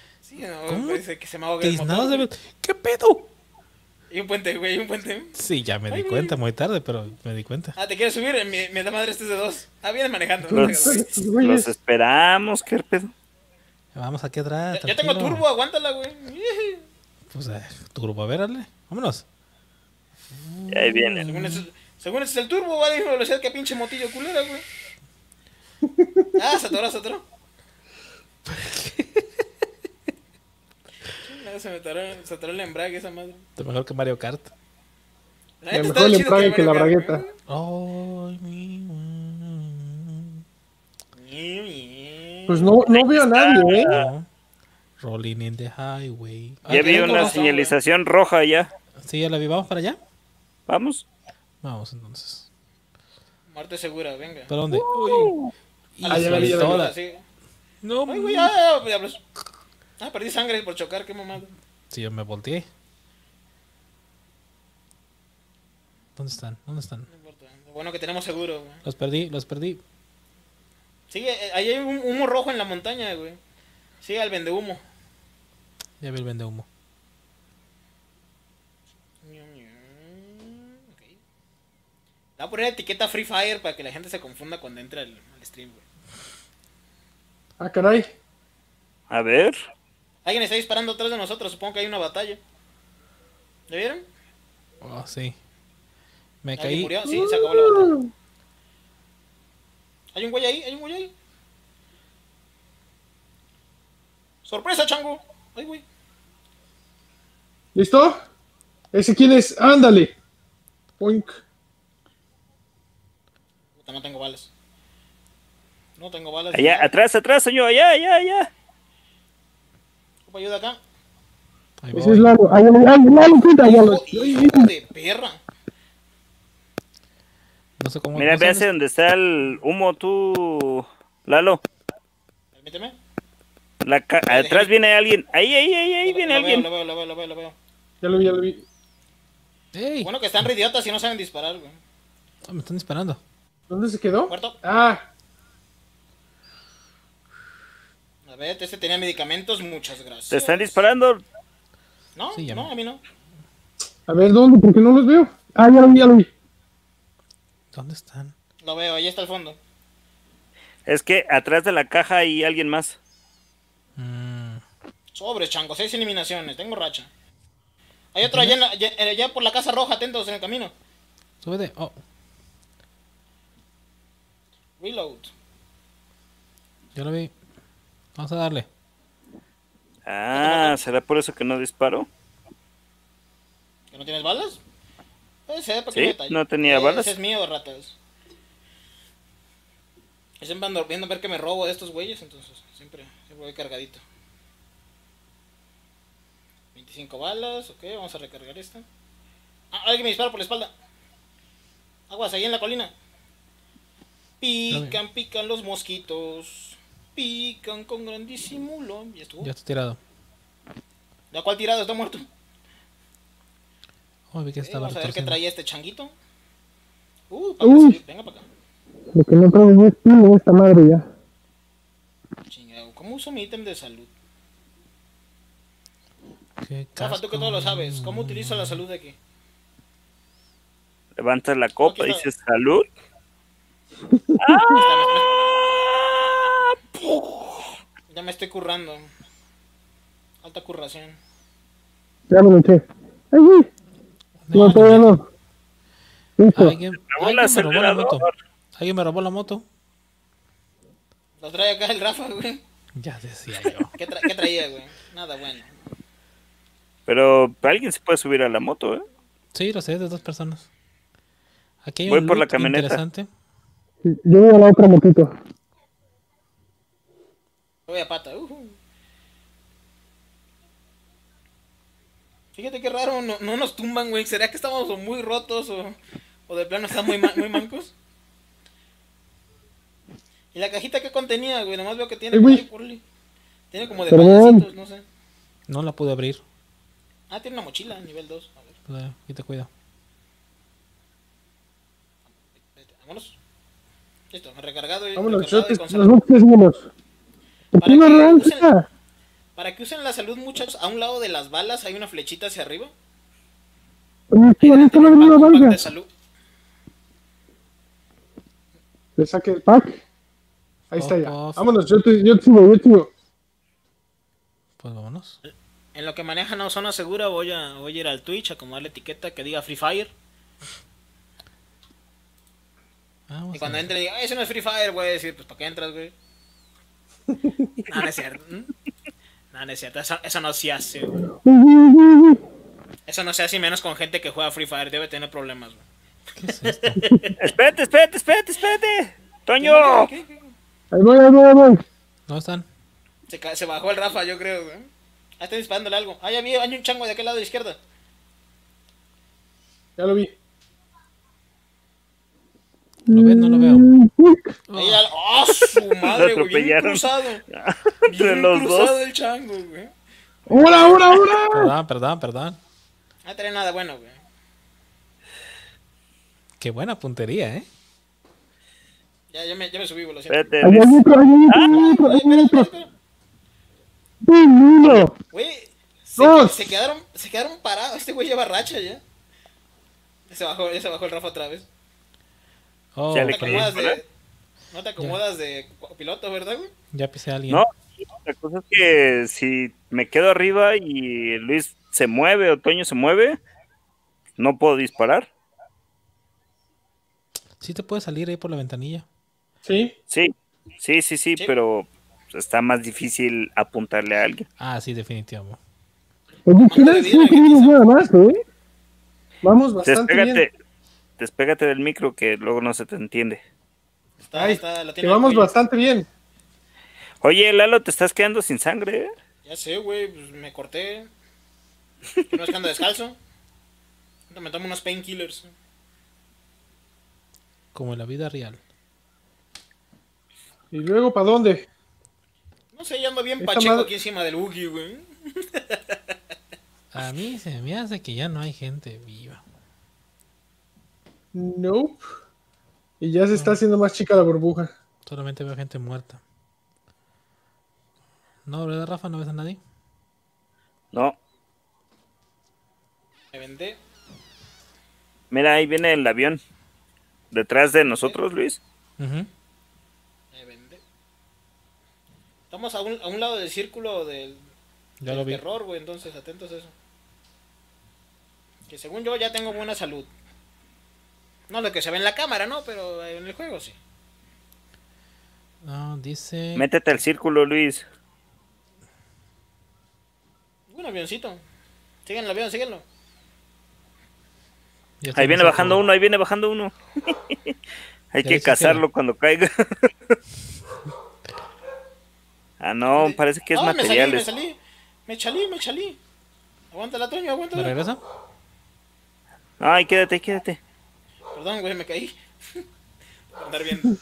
dice que se me ahoga el Tiznados motor. de ver- ¿Qué pedo? Y un puente, güey, un puente. Sí, ya me Ay, di güey. cuenta muy tarde, pero me di cuenta. Ah, ¿te quieres subir? Mi, mi la madre este es de dos. Ah, vienes manejando. Los, güey. Estos güeyes. los esperamos, ¿qué pedo? Vamos aquí atrás. Ya, ya tengo tranquilo. turbo, aguántala, güey. Pues eh, turbo, a ver, dale. Vámonos. Y ahí viene. Según ese, según ese es el turbo, va a la misma velocidad que pinche motillo culera, güey. Ah, se atoró, se atoró. Chingada, se me atoró, se atoró el embrague esa madre. Está mejor que Mario Kart. La Ya neta mejor estaba el chido embrague que la Mario Kart, bragueta. Ay, mi... güey. Pues no, no veo a nadie, ¿eh? No. Rolling in the highway. Ah, Ya vi tengo una razón, señalización roja ya. Sí, ya la vi. ¿Vamos para allá? Vamos. Vamos entonces. Muerte segura, venga. ¿Para dónde? Uy. Ah, ya la vi, ya la vi. toda- Sí. No, Ay, güey, ah, diablos. Ah, perdí sangre por chocar, qué mamada. sí, yo me volteé. ¿Dónde están? ¿Dónde están? No importa. Lo bueno que tenemos seguro, güey. Los perdí, los perdí. Sigue, eh, ahí hay un humo rojo en la montaña, güey. Sigue al vendehumo. Ya vi el vende humo. Ok. Le voy a poner etiqueta Free Fire para que la gente se confunda cuando entra al, al stream, güey. Ah, caray. A ver. Alguien está disparando atrás de nosotros, supongo que hay una batalla. ¿Le vieron? Oh, sí. Me ¿Alguien caí. murió? Sí, se acabó la batalla. Hay un güey ahí, hay un güey ahí. ¡Sorpresa, chango! Ay, güey. ¿Listo? ¿Ese quién es? Ándale. Poink. Puta, no tengo balas. No tengo balas. Allá, atrás, atrás, señor. Allá, allá, allá. Ocupa ayuda acá. Ahí Ese voy. es Lalo. Ay, ay, ay, Lalo, quita, Lalo. Hijo, hijo de perra. No sé cómo. Mira, no sé ve dónde hacia donde está el humo, tú, Lalo. Permíteme. La ca- atrás viene alguien. Ahí, ahí, ahí, ahí Lo- viene lo alguien. Veo, lo veo, lo veo, lo veo, lo veo. Ya lo vi, ya lo vi. ¡Ey! Bueno que están re idiotas y no saben disparar, güey. Ah, me están disparando. ¿Dónde se quedó? Muerto. Ah, A ver, este tenía medicamentos, muchas gracias. Te están disparando. No, Sí, ya no, me- a mí no. a ver, ¿dónde? ¿Por qué no los veo? Ah, ya lo vi, ya lo vi. ¿Dónde están? Lo veo, ahí está el fondo. Es que atrás de la caja hay alguien más. Mm, Sobres, chango, seis eliminaciones, tengo racha. Hay otro allá, en la- allá, allá por la casa roja, atentos en el camino. súbete. Oh, Reload. yo lo vi. Vamos a darle. Ah, ¿será por eso que no disparó? ¿Que no tienes balas? Puede ser, Sí, pequeño detalle. no tenía Eh, balas. Ese es mío, ratas. Yo siempre ando viendo a ver que me robo de estos güeyes, entonces siempre, siempre voy cargadito. veinticinco balas, ok, vamos a recargar esta. Ah, alguien me dispara por la espalda. Aguas, ahí en la colina. Pican, pican los mosquitos. Pican con gran disimulo. ¿Y estuvo? Ya está tirado. ¿De cuál tirado? Está muerto. Oh, vi que Ok, estaba vamos a ver qué retorciendo. traía este changuito. Uh, para Uy. venga para acá. Lo que no traigo es pilo esta madre ya. Chingado, ¿cómo uso mi ítem de salud? Qué Rafa, tú que casco. todo lo sabes. ¿Cómo utilizo la salud de aquí? Levantas la copa, Aquí está. dices salud. Está, me- me- Ya me estoy currando. Alta curración. Ya me lo eché. Ay, güey. No, No, todavía no. Listo. Alguien, Robó alguien el me robó la acelerador. moto. Alguien me robó la moto. Lo trae acá el Rafa, güey. Ya decía yo. ¿Qué, tra- qué traía, güey? Nada bueno. Pero alguien se puede subir a la moto, ¿eh? Sí, lo sé, de dos personas. Aquí hay Voy un por la loot camioneta. interesante. Yo voy a la otra motito. Voy a pata. ujú. Fíjate qué raro, no, no nos tumban, güey. ¿Será que estamos o muy rotos o, o de plano están muy, ma- muy mancos? ¿Y la cajita qué contenía, güey? Nomás veo que tiene, Eh, güey. ay, porle. Tiene como de Perdón. payasitos, no sé. No la pude abrir. Ah, tiene una mochila, nivel dos. A ver, Pues, eh, Aquí te cuido. vete, vámonos. Listo, recargado y Vámonos, recargado y shotes, con los salud. boxes, vámonos. ¿Por Para qué no que arranca? Para Para que usen la salud, muchachos, a un lado de las balas hay una flechita hacia arriba. Oye, Ahí ¿quién deben está tener abriendo un la pack, un pack valga? de salud. Le saqué el pack. Ahí está Pop, ya. pop. Vámonos, yo te, yo te sigo, yo te sigo. Pues vámonos. En lo que manejan una zona segura, voy a, voy a ir al Twitch a acomodar la etiqueta que diga Free Fire. Vamos Y cuando a ver. entre y diga, "Ay, eso no es Free Fire", voy a decir, pues, ¿para qué entras, güey? No, no es cierto. ¿Mm? No, no es cierto. Eso, eso no se hace, güey. Uy, uy, uy, uy. Eso no se hace y menos con gente que juega Free Fire. Debe tener problemas, güey. ¿Qué es esto? Espérate, espérate, espérate, espérate. Toño. ¿Qué, qué, qué? Ahí voy, ahí voy, ahí voy. ¿Dónde están? Se, ca- se bajó el Rafa, yo creo, güey. Ah, está disparándole algo. Ah, ya vi, hay un chango de aquel lado de la izquierda. Ya lo vi. ¿Lo ves? No lo veo. Ahí ya- ¡Oh, su madre, güey! Bien atropellaron. cruzado. Entre Bien los cruzado dos. el chango, güey. ¡Ahora, ahora, ahora! Perdón, perdón, perdón. No trae nada bueno, güey. Qué buena puntería, ¿eh? Ya, ya, me, ya me subí, güey, lo siento. Espérate, Ahí hay Luis. otro, ahí hay otro, Ay, ahí hay otro, güey, ahí hay espera, espera, otro. espera. Un uno. Güey, se, Dos. se quedaron, se quedaron parados. Este güey lleva racha ya. Ya se bajó, ya se bajó el Rafa otra vez. Oh, Ya No le te perdón. acomodas ¿verdad? de, no te acomodas de piloto, ¿verdad, güey? Ya pisé a alguien. No, la cosa es que si me quedo arriba y Luis se mueve o Toño se mueve, no puedo disparar. Sí te puedes salir ahí por la ventanilla. Sí. Sí, sí, sí, sí, Sí. pero está más difícil apuntarle a alguien. Ah, sí, definitivo. Oye, ¿quién Mano de es? vida, No creímos Argentina. nada más, ¿eh? Vamos bastante Despégate, bien. despégate del micro que luego no se te entiende. Está, Ay, está, la que tiene en el vamos cuello. bastante bien. Oye, Lalo, te estás quedando sin sangre, ¿eh? Ya sé, güey, pues me corté. Que no es que ando descalzo. Ahorita me tomo unos painkillers. Como en la vida real. ¿Y luego para dónde? No sé, ya ando bien Esta pacheco madre- aquí encima del buggy, güey. A mí se me hace que ya no hay gente viva. Nope. Y ya se está haciendo más chica la burbuja. Solamente veo gente muerta. No, ¿verdad, Rafa? ¿No ves a nadie? No. Me vendé. Mira, ahí viene el avión. Detrás de nosotros, Luis. Ujú. Me vendé. Estamos a un, a un lado del círculo del, Ya del lo vi. terror, güey, entonces atentos a eso. Que según yo ya tengo buena salud. No lo que se ve en la cámara, ¿no? Pero en el juego sí. No, dice... Métete al círculo, Luis. Un avioncito. Sigan el avión, síguenlo. Ya está Ahí en viene el bajando círculo. uno, ahí viene bajando uno. Hay Ya que ves, cazarlo cuando caiga. Ah, no, parece que es Ay, materiales. Me salí, me salí. Me chalí, me chalí. Aguántala, Toño, ¿Me aguántala. regresa? Ay, quédate, quédate. Perdón, güey, me caí. Por andar bien.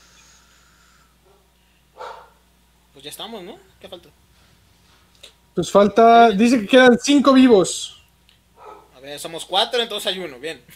Pues ya estamos, ¿no? ¿Qué falta? Pues falta. Dice que quedan cinco vivos. A ver, somos cuatro, entonces hay uno, bien.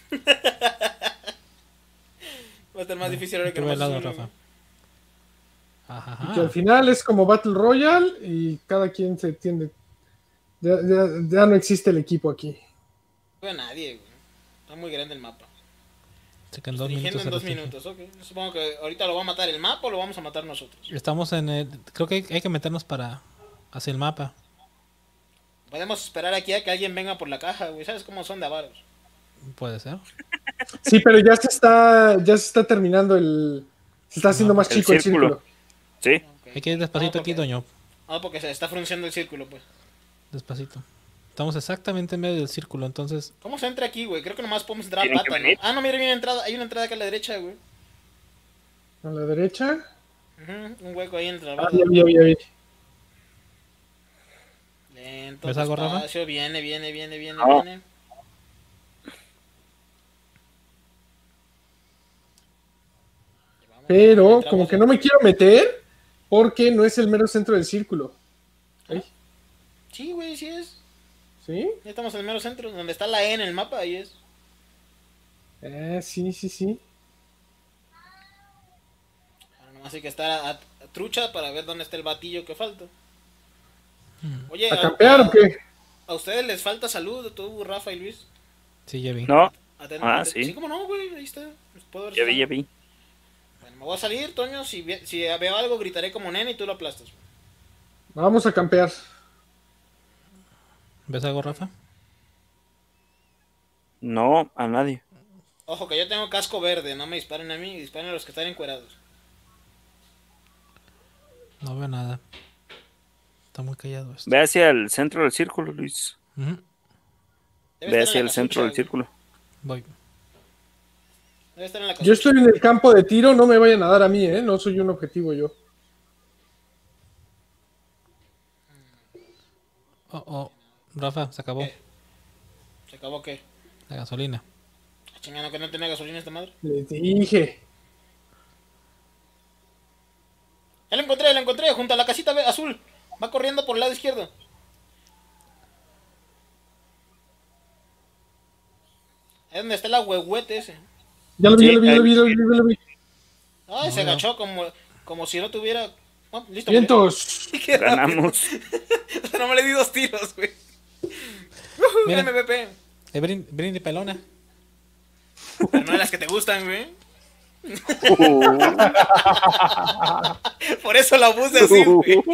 Va a estar más difícil ahora que ¿Qué no ve al lado, uno, Rafa? güey. Ajá, Y que al ajá. final es como Battle Royale y cada quien se tiende. Ya, ya, ya no existe el equipo aquí. No veo a nadie, güey. Está muy grande el mapa. Se quedan dos Dirigiendo minutos. en el dos restringe. minutos, ok. Yo supongo que ahorita lo va a matar el mapa o lo vamos a matar nosotros. Estamos en el... Creo que hay, hay que meternos para... Hacia el mapa. Podemos esperar aquí a que alguien venga por la caja, güey. ¿Sabes cómo son de avaros? Puede ser. Sí, pero ya se está. Ya se está terminando el. Se está haciendo más El chico el círculo. círculo. Sí. Ok. Hay que ir despacito No, aquí, porque- Doño. No, porque se está frunciendo el círculo, pues. Despacito. Estamos exactamente en medio del círculo, entonces... ¿Cómo se entra aquí, güey? Creo que nomás podemos entrar a Tienen que pata, ¿no? venir. Ah, no, mira, hay una entrada. Hay una entrada acá a la derecha, güey. A la derecha. Ujú, un hueco ahí entre la Ah, barda. ya vi, ya vi, ya vi. Lento, ¿Ves algo, Rafa? despacio, viene, viene, viene, viene, No. viene. Vamos, Pero entramos como que en- no me quiero meter porque no es el mero centro del círculo. Ay, Sí, güey, sí es. ¿sí? Ya estamos en el mero centro, donde está la E en el mapa, ahí es. Eh, sí, sí, sí. Ahora nomás hay que estar a, a- a trucha para ver dónde está el batillo que falta. Oye, ¿A campear o qué? ¿A ustedes les falta salud, tú, Rafa y Luis? Sí, ya vi. No, Aten- Ah, aten- sí. Sí, como no, güey, ahí está. ¿Puedo ver ya si vi, está? ya vi. Bueno, me voy a salir, Toño. Si, ve- si veo algo, gritaré como nene y tú lo aplastas. Vamos a campear. ¿Ves algo, Rafa? No, a nadie. Ojo, que yo tengo casco verde. No me disparen a mí, disparen a los que están encuerados. No veo nada. Está muy callado esto. Ve hacia el centro del círculo, Luis. Ujú, Debe Ve estar hacia en el la centro casucha, del güey. círculo. voy. Debe estar en la Yo casucha. estoy en el campo de tiro, no me vayan a dar a mí, ¿eh? No soy un objetivo yo. Oh, oh. Rafa, se acabó ¿Qué? ¿Se acabó qué? la gasolina. Chingando que no tenía gasolina esta madre. Les dije. Ya lo encontré, lo encontré, junto a la casita ve- azul. Va corriendo por el lado izquierdo. Es donde está el ahuehuete ese. Ya lo vi, Sí, ya lo vi, ya lo vi, ahí- ya lo vi, ya lo vi. Ay, se No, no. agachó como, como si no tuviera. Oh, listo. Vientos. murió. Qué rápido. Ganamos. O sea, no me le di dos tiros, güey. Mira. M V P. Eh, brin- brinde pelona. Pero no de las que te gustan, güey. Uh, Por eso la puse así, güey.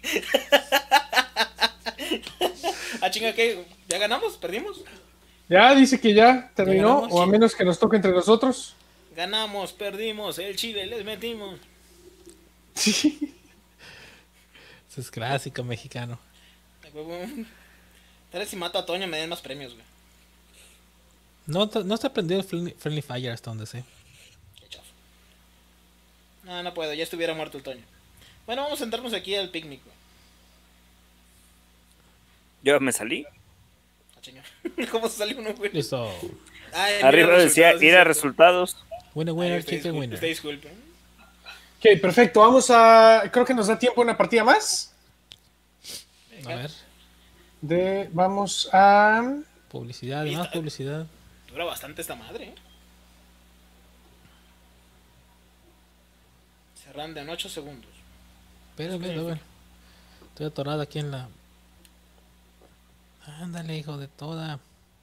Ah, chinga, ¿qué? ¿Ya ganamos? ¿Perdimos? Ya dice que ya terminó, ganamos, o a sí. menos que nos toque entre nosotros. Ganamos, perdimos, el Chile les metimos. Sí. Eso es clásico mexicano. Tal vez si mato a Toño me den más premios, güey. No, te- no se aprendió el Friendly, Friendly Fire hasta donde sé. Qué chafa. No, no puedo, ya estuviera muerto el Toño. Bueno, vamos a sentarnos aquí al picnic, güey. yo me salí. Ah, chinga. ¿Cómo se salió uno, güey? Listo. Ay, mira Arriba los decía resultados, sí, ir a cierto. resultados. Winner, Ay, winner, usted chicken disculpe, winner. usted disculpe. Ok, perfecto. Vamos a. Creo que nos da tiempo una partida más. A ver. De. Vamos a. Publicidad, y más publicidad. Dura bastante esta madre, ¿eh? Cerrando en ocho segundos. Espérame, a ver. Estoy atorado aquí en la. Ándale, hijo de toda.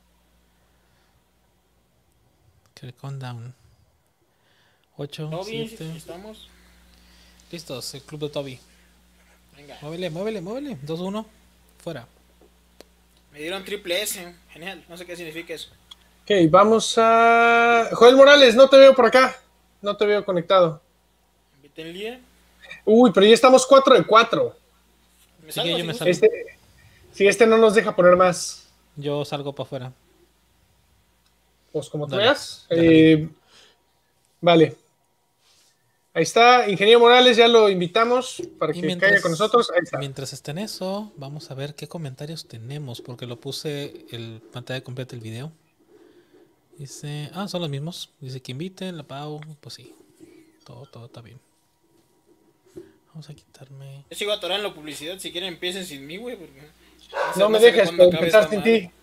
Que el countdown. ocho, Toby, siete. estamos. Listos, el club de Toby. Venga. Muévele, muévele, muévele. dos uno. Fuera. Me dieron triple S. Genial. No sé qué significa eso. Ok, vamos a. Joel Morales, no te veo por acá. No te veo conectado. Invítenle. Uy, pero ya estamos cuatro de cuatro. ¿Me Sí, salgo? yo si me gusta? salgo. Este. Si este no nos deja poner más. Yo salgo para afuera. Pues como tú Dale, veas. dale. Eh, vale. Ahí está, Ingeniero Morales, ya lo invitamos para Y que mientras, caiga con nosotros. Ahí está. mientras esté en eso, vamos a ver qué comentarios tenemos, porque lo puse el pantalla completa del video. Dice, ah, son los mismos. Dice que inviten, la Pau, pues sí. Todo, todo está bien. Vamos a quitarme. Yo sigo atorado en la publicidad. Si quieren, empiecen sin mí, güey. Porque... sé- No me sé dejes cuándo acabe empezar esta sin madre. ti.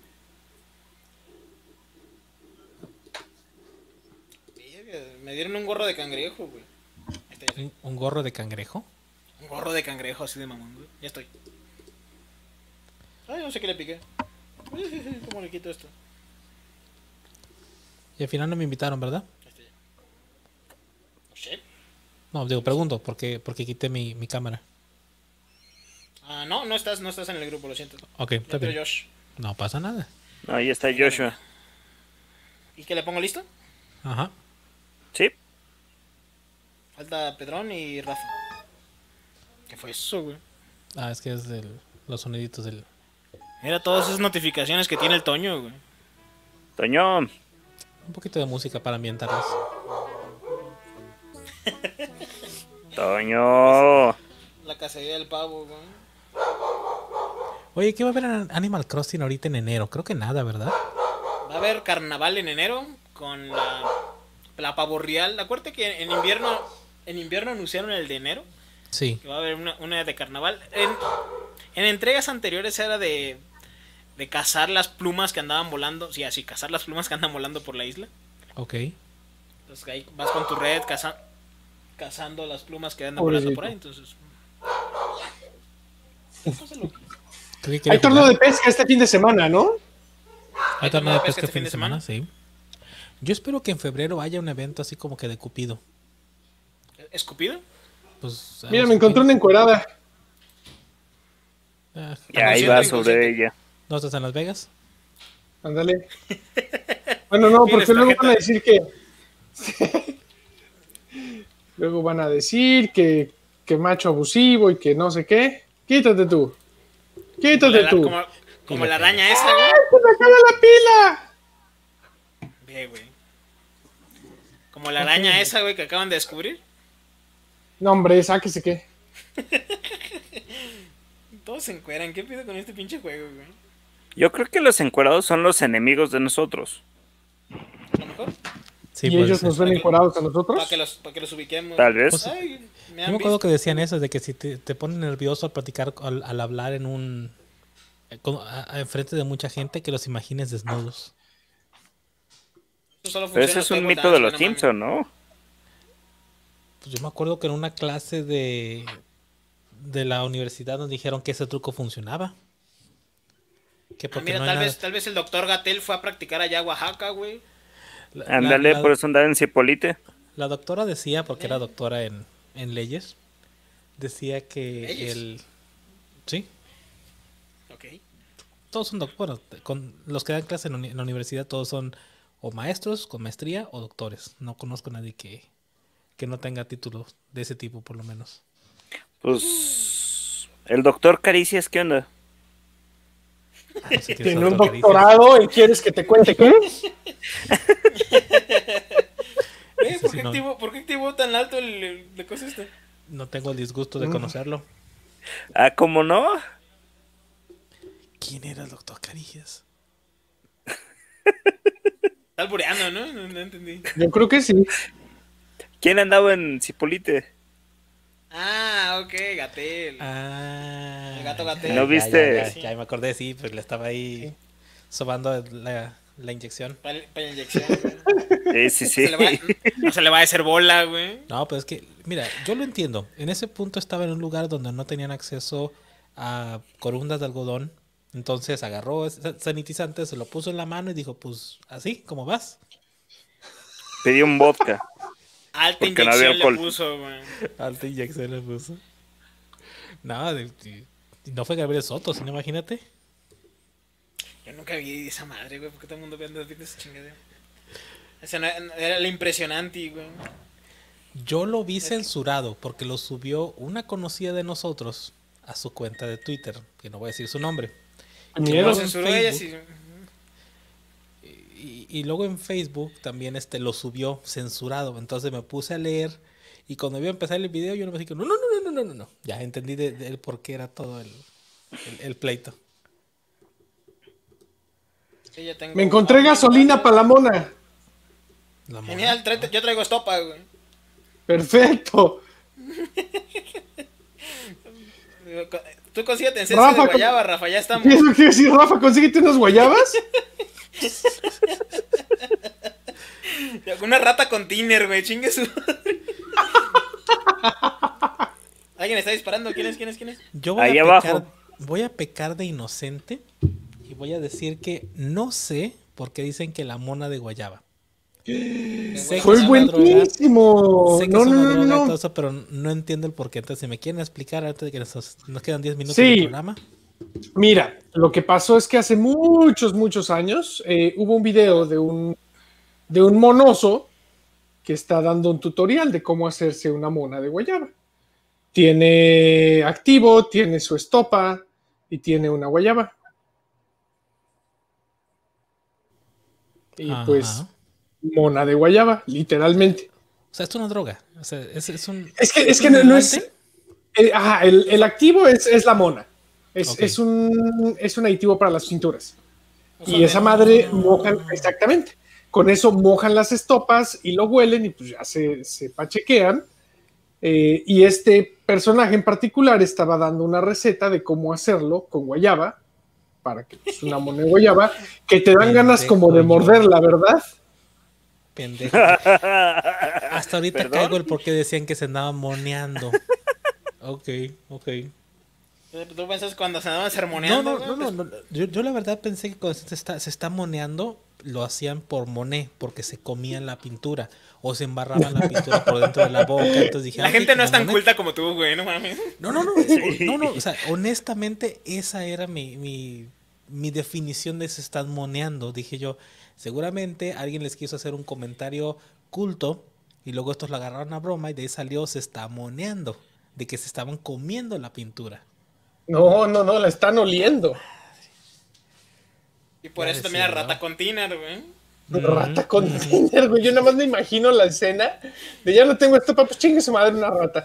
Verga, Me dieron un gorro de cangrejo, güey. Ahí está, ya estoy. ¿Un, un gorro de cangrejo? Un gorro de cangrejo así de mamón, güey. Ya estoy. Ay, no sé qué le piqué. ¿Cómo le quito esto? Y al final no me invitaron, ¿verdad? Ahí está ya. No sé. No, digo, pregunto, porque porque quité mi, mi cámara. Ah, no, no estás, no estás en el grupo, lo siento. Ok, está Pero bien. Josh. No pasa nada. Ahí está Joshua. ¿Y qué le pongo listo? Ajá. Sí. Falta Pedrón y Rafa. ¿Qué fue eso, güey? Ah, es que es del, los soniditos del... Mira todas esas notificaciones que tiene el Toño, güey. Toño. Un poquito de música para ambientarlas. Toño. La cacería del pavo, güey. Oye, ¿qué va a haber en Animal Crossing ahorita en enero? Creo que nada, ¿verdad? Va a haber carnaval en enero con la, la pavo real. Acuérdate que en invierno en invierno anunciaron el de enero. Sí. Que va a haber una, una de carnaval. En, en entregas anteriores era de, de cazar las plumas que andaban volando. Sí, así, cazar las plumas que andan volando por la isla. Ok. Entonces ahí vas con tu red caza, cazando las plumas que andan volando por ahí. Entonces, Pásalo. Creo que quiere Hay torneo jugar. de pesca este fin de semana, ¿no? Hay torneo de pesca este fin de semana, sí. Yo espero que en febrero haya un evento así como que de Cupido. ¿Escupido? Pues, Mira, algo me encontré así. una encuerada. Ah, Ya Inconsciente, iba inconsciente. sobre ella. ¿no estás en Las Vegas? Ándale. Bueno, no, Tienes porque luego tarjeta. van a decir que. Luego van a decir que, que macho abusivo y que no sé qué. Quítate tú. Como Quítate la, tú. como, como la araña esa, güey. ¡Se me acaba la pila! Ve, güey. Como la araña esa, güey, que acaban de descubrir. No, hombre, sáquese que. Todos se encueran. ¿Qué pido con este pinche juego, güey? Yo creo que los encuerados son los enemigos de nosotros. A lo mejor. Sí, y puede ellos ser. nos ven encuadrados a Para nosotros. que los, para que los ubiquemos. Tal vez. Pues, Ay, me Yo han me acuerdo visto. que decían eso, de que si te, te pones nervioso al platicar, al, al hablar en un... eh, con- a- a- enfrente de mucha gente, que los imagines desnudos. Eso solo Pero funciona ese en es un Table mito Dance, de los güey, no mames. Simpson, ¿no? Pues yo me acuerdo que en una clase de, de la universidad nos dijeron que ese truco funcionaba. Que Ah, porque mira, no hay tal nada- vez, tal vez el doctor Gatel fue a practicar allá a Oaxaca, güey. la- la- Ándale, la- por eso andaba en Cipolite. La doctora decía, porque era doctora en, en leyes, decía que ¿Leyes? el... Sí, Ok. todos son doctores. Con los que dan clase en, uni- en la universidad, todos son o maestros con maestría o doctores. No conozco a nadie que, que no tenga títulos de ese tipo, por lo menos. Pues. El doctor Caricias, ¿qué onda? Ah, no sé qué es Tiene un doctor Caricias. doctorado y quieres que te cuente qué. Eh, ¿por, sí qué no. activo, ¿Por qué activó tan alto el, el- la cosa esta? No tengo el disgusto de Mm. conocerlo. Ah, ¿cómo no? ¿Quién era el doctor Caricias? Está albureando, ¿no? ¿no? No entendí. Yo creo que sí. ¿Quién andaba en Cipolite? Ah, ok, Gatel. Ah, El gato ya, Gatel. ¿No ya, viste? Ya, ya, ya me acordé, sí, pues le estaba ahí sobando la, la inyección. Para, para la inyección, güey. Sí, sí, sí. Se le va- no se le va a hacer bola, güey. No, pues es que, mira, yo lo entiendo. En ese punto estaba en un lugar donde no tenían acceso a corundas de algodón. Entonces agarró ese sanitizante, se lo puso en la mano y dijo, pues así, como vas. Pedí un vodka. Alta Porque no había inyección le alcohol. puso, güey. Alta inyección le puso. No, de- de- no fue Gabriel Soto, sino imagínate. Yo nunca vi esa madre, güey. Porque todo el mundo ve viendo esa chingadera. Esa no, era la impresionante, güey. Yo lo vi censurado porque lo subió una conocida de nosotros a su cuenta de Twitter, que no voy a decir su nombre. Miedo. Lo en censuró Facebook. ella, sí. Y, y luego en Facebook también este lo subió censurado. Entonces me puse a leer y cuando iba a empezar el video yo no me dije, no, no, no, no, no, no, no. Ya entendí de, de él por qué era todo el, el, el pleito. Sí, ya tengo- Me encontré gasolina para la mona. La mona. Genial, tráete- yo traigo estopa, güey. Perfecto. Tú consíguete en Rafa, César de Guayaba, Rafa, ya estamos. ¿Qué es lo que iba a decir, Rafa? Consíguete unas guayabas. Una rata con tiner, güey, chingue su. Alguien está disparando, ¿quién es? ¿Quién es? ¿Quién es? Yo voy Ahí a abajo. pecar, voy a pecar de inocente y voy a decir que no sé por qué dicen que la mona de guayaba. Sé que Fue es una droga, buenísimo. sé que No, es no, una no, droga y no, todo no. eso, pero no entiendo el porqué. Entonces, si me quieren explicar antes de que nos, nos quedan diez minutos Sí. de programa. Mira, lo que pasó es que hace muchos, muchos años eh, hubo un video de un, de un monoso que está dando un tutorial de cómo hacerse una mona de guayaba. Tiene activo, tiene su estopa y tiene una guayaba. Y Ajá. pues, mona de guayaba, literalmente. O sea, esto es una droga. O sea, es, es un. Es que, es ¿es que un no, no es. edulcorante? eh, ajá, el, el activo es, es la mona. Es, Ok. es, un, es un aditivo para las pinturas. Y sea, esa no- madre mojan, exactamente. Con eso mojan las estopas y lo huelen y pues ya se, se pachequean. Eh, y este personaje en particular estaba dando una receta de cómo hacerlo con guayaba, para que es una mona de guayaba, que te dan ganas Pendejo como de yo. morderla, ¿verdad? Pendejo. Hasta ahorita ¿Perdón? caigo el por qué decían que se andaban moneando. Ok, ok. Tú pensás cuando se andaban No, sermoneando. no, güey, no, no, pues, no, Yo, yo la verdad pensé que cuando se está, se está moneando, lo hacían por Monet, porque se comían la pintura, o se embarraban la pintura por dentro de la boca, entonces dije, La ah, ok, gente no como es tan Monet. culta como tú, güey, no mames. No, no, no, es- no, no, o sea, honestamente, esa era mi, mi, mi definición de se están moneando, dije yo, seguramente alguien les quiso hacer un comentario culto, y luego estos lo agarraron a broma, y de ahí salió se está moneando, de que se estaban comiendo la pintura. No, no, no, la están oliendo. Y por Ya eso también la decía, rata ¿no? con Tiner, güey. Rata con Tinder, güey. Yo nada más me imagino la escena de ya no tengo esto, pues chingue su madre una rata.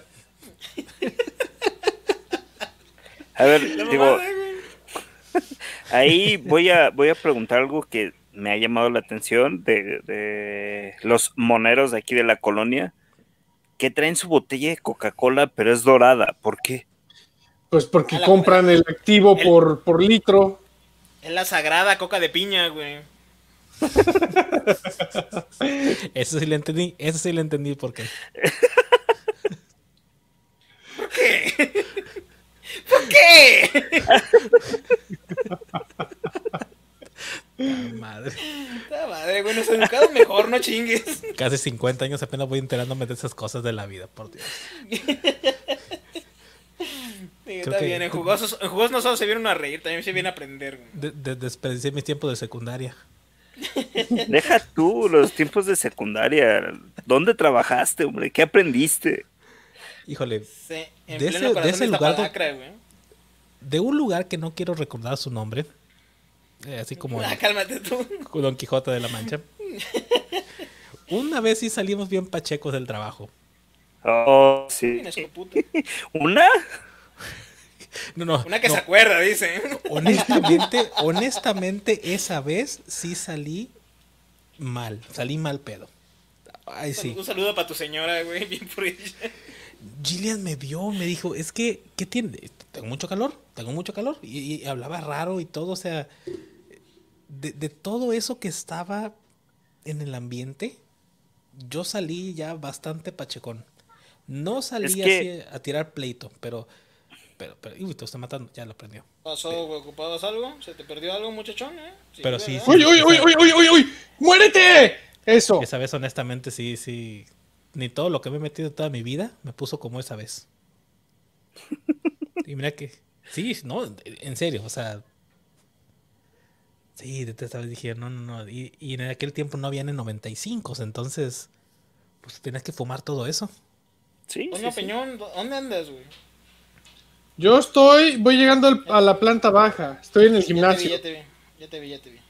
A ver, La digo, mamada, güey. ahí voy a, voy a preguntar algo que me ha llamado la atención de, de los moneros de aquí de la colonia, que traen su botella de Coca-Cola, pero es dorada. ¿Por qué? Pues porque A la- compran el activo el- por, por litro. Es la sagrada coca de piña, güey. Eso sí le entendí, eso sí le entendí por qué. ¿Por qué? ¿Por qué? Ah, madre. Puta madre, güey, nos educado mejor, no chingues. Casi cincuenta años apenas voy enterándome de esas cosas de la vida, por Dios. Sí, Creo está que- bien, en jugosos, en jugosos no solo se vienen a reír, también se viene a aprender, güey. De, de- desperdicié mis tiempos de secundaria. Deja tú los tiempos de secundaria. ¿Dónde trabajaste, hombre? ¿Qué aprendiste? Híjole, Sí, en De pleno ese- de corazón ese de lugar Iztapalacra, güey. de un lugar que no quiero recordar su nombre, eh, así como Ah, el cálmate tú. Don Quijote de la Mancha. Una vez sí salimos bien pachecos del trabajo. Oh, sí. Tienes tu puta. ¿Una? No, no, Una que no. se acuerda, dice. Honestamente, honestamente, esa vez sí salí mal, salí mal pedo. Ay, sí. Un saludo para tu señora, güey, bien por ella. Gillian me vio, me dijo, es que, ¿qué tiene? Tengo mucho calor, tengo mucho calor. Y, y hablaba raro y todo, o sea, de, de todo eso que estaba en el ambiente, yo salí ya bastante pachecón. No salí Es que- así a tirar pleito, pero, pero, pero, uy, te está matando, ya lo prendió. ¿Pasó, güey? ¿Ocupabas algo? ¿Se te perdió algo, muchachón, eh? Pero sí, ¿verdad? sí. ¡Uy, uy, uy, uy, uy, uy, uy! ¡Muérete! Eso. Esa vez, honestamente, sí, sí. Ni todo lo que me he metido toda mi vida me puso como esa vez. Y mira que. Sí, no, en serio, o sea. Sí, de esta vez dije, no, no, no. Y, y en aquel tiempo no habían en noventa y cinco, entonces. Pues tenías que fumar todo eso. Sí, Toño sí, sí. Peñón, ¿dónde andas, güey? Yo estoy, voy llegando al- a la planta baja. Estoy en el gimnasio. Ya te vi, ya te vi, ya te vi. Ya te vi.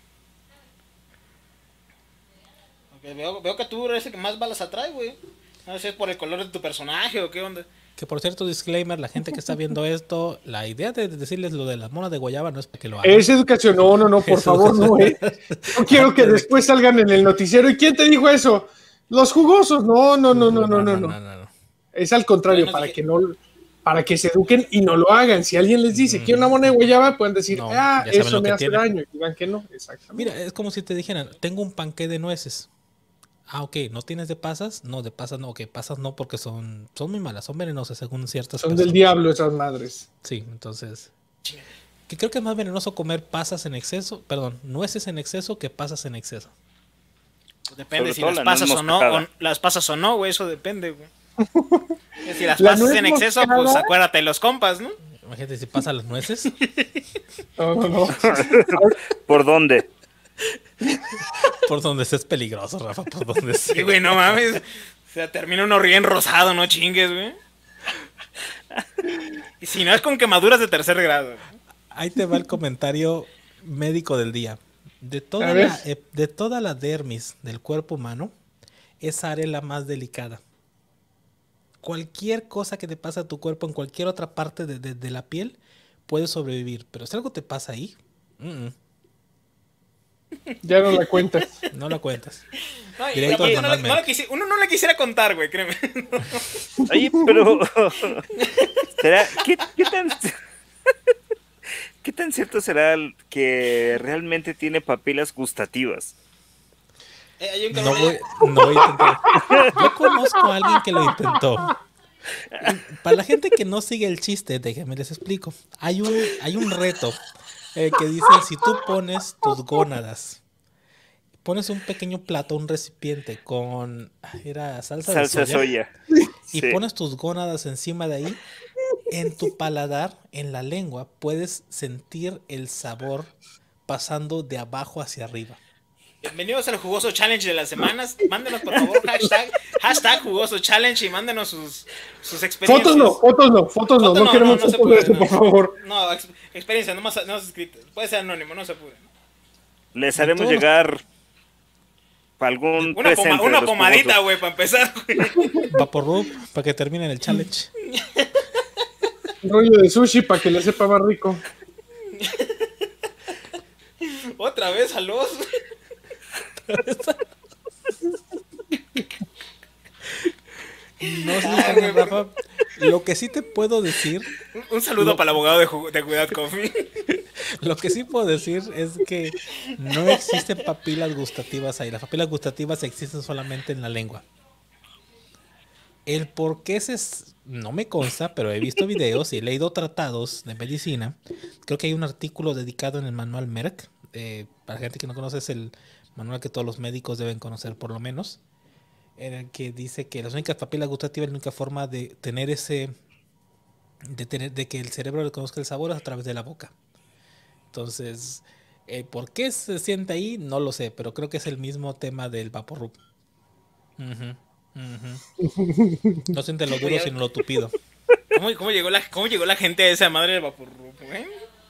Ok, veo, veo que tú eres el que más balas atrae, güey. No sé si es por el color de tu personaje o qué onda. Que por cierto, disclaimer, la gente que está viendo esto, la idea de decirles lo de las monas de guayaba no es para que lo hagan. Es educación. No, no, no, por Es favor, no, eh. No quiero que después salgan en el noticiero. ¿Y quién te dijo eso? Los jugosos. No, no, no, no, no, no, no. no, no. Es al contrario, Bueno, para dije- que no, para que se eduquen y no lo hagan. Si alguien les dice, quiero una moneda de guayaba, pueden decir, No, ah, ya saben eso lo me que hace tiene. daño. Y digan que no, exactamente. Mira, es como si te dijeran, tengo un panqué de nueces. Ah, ok, ¿no tienes de pasas? No, de pasas no, ok, pasas no porque son, son muy malas, son venenosas según ciertas Son del personas. diablo esas madres. Sí, entonces... Que creo que es más venenoso comer pasas en exceso, perdón, nueces en exceso que pasas en exceso. Pues depende Sobre si todo las la nuez pasas o no, moscada. o las pasas o no, güey, eso depende, güey. Si las La pasas nuez en exceso, moscada- pues acuérdate de los compas, ¿no? Imagínate si pasas las nueces. No, no, no. ¿Por dónde? Por donde estés peligroso, Rafa, por donde Sí, sea. güey, no mames. O sea, termina uno bien rosado, no chingues, güey. Y si no es con quemaduras de tercer grado. Ahí te va el comentario médico del día. De toda, A ver. la, eh, de toda la dermis del cuerpo humano, esa área es la más delicada. Cualquier cosa que te pasa a tu cuerpo en cualquier otra parte de, de- de la piel puede sobrevivir. Pero si algo te pasa ahí, mm, mm, Ya no la cuentas. no la cuentas. No, y- Directo oye, uno, no le- manualmente. no le quisi- uno no le quisiera contar, güey, créeme. Oye, pero... ¿Será? ¿Qué, qué tan... ¿Qué tan cierto será el que realmente tiene papilas gustativas? Eh, hay un No cabrón- voy, no voy a intentar. Yo conozco a alguien que lo intentó. Para la gente que no sigue el chiste, déjenme les explico. Hay un, hay un reto eh, que dice, si tú pones tus gónadas, pones un pequeño plato, un recipiente con, era salsa, Salsa de soya, soya. y Sí. pones tus gónadas encima de ahí, en tu paladar, en la lengua, puedes sentir el sabor pasando de abajo hacia arriba. Bienvenidos al jugoso challenge de las semanas. Mándenos por favor hashtag, hashtag jugoso challenge y mándenos sus, sus experiencias. Fotos no, fotos no, fotos no, Foto no queremos no se fotos de puede, eso, no. por favor. No, ex- experiencia, no más, no más escritas. Puede ser anónimo, no se apure. Les haremos todos los- llegar algún Una, presente poma- de una los pomadita, jugosos. güey, para empezar, güey. Vaporub, para que terminen el challenge. Un rollo de sushi para que le sepa más rico. Otra vez a los. No sé, Rafa, lo que sí te puedo decir, Un saludo para el abogado de, Ju- de Cuidad Coffee. lo que sí puedo decir es que no existen papilas gustativas ahí. Las papilas gustativas existen solamente en la lengua. El por qué se es- no me consta, pero he visto videos y he leído tratados de medicina. Creo que hay un artículo dedicado en el manual Merck. Eh, para gente que no conoce, es el manual que todos los médicos deben conocer por lo menos. En el que dice que las únicas papilas gustativas, la única forma de tener ese, de tener, de que el cerebro reconozca el sabor es a través de la boca. Entonces, eh, ¿por qué se siente ahí? No lo sé, pero creo que es el mismo tema del Vaporub. Ujú, ujú. No siente lo duro, sino lo tupido. ¿Cómo, cómo llegó la, ¿Cómo llegó la gente a esa madre del Vaporrup, güey?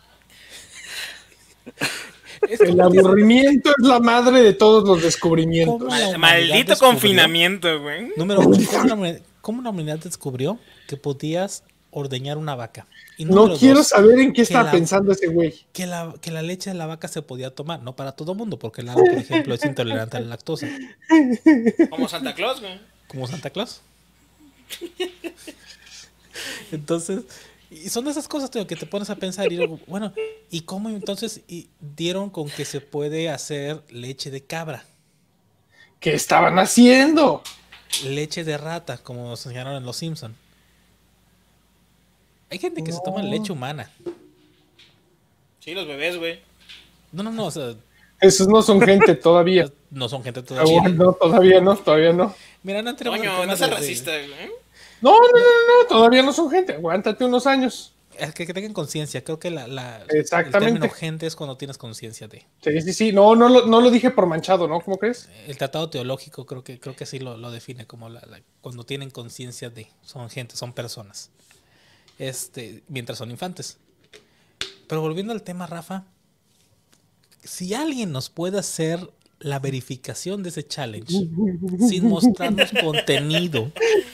Es El como que- aburrimiento es la madre de todos los descubrimientos. ¿Cómo la Mal- humanidad maldito descubrió? confinamiento, güey. Número uno, ¿cómo la, humanidad- cómo la humanidad descubrió que podías ordeñar una vaca? Y No número quiero dos, saber en qué que estaba la- pensando ese güey. que la, que la leche de la vaca se podía tomar, no para todo mundo, porque Lalo, por ejemplo, es intolerante a la lactosa, Como Santa Claus, güey. como Santa Claus. Entonces, y son de esas cosas tío, que te pones a pensar y luego, bueno, ¿y cómo entonces y dieron con que se puede hacer leche de cabra, ¿Qué estaban haciendo? leche de rata, como nos enseñaron en Los Simpson? Hay gente que se toma No. leche humana. Sí, los bebés, güey. No, no, no, o sea, Esos no son gente todavía. no son gente Ah, todavía. bueno, no, todavía no, todavía no. Mira, no entremos en Coño, no temas seas de- de- racista, güey. No, no, no, no, todavía no son gente. Aguántate unos años. Es que, que tengan conciencia. Creo que la, la, Exactamente. el término gente es cuando tienes conciencia de. Sí, sí, sí. No, no, lo- no lo dije por manchado, ¿no? ¿Cómo crees? El tratado teológico creo que creo que sí lo, lo define como la, la- cuando tienen conciencia de. Son gente, son personas. Este, mientras son infantes. Pero volviendo al tema, Rafa, si alguien nos puede hacer la verificación de ese challenge sin mostrarnos contenido.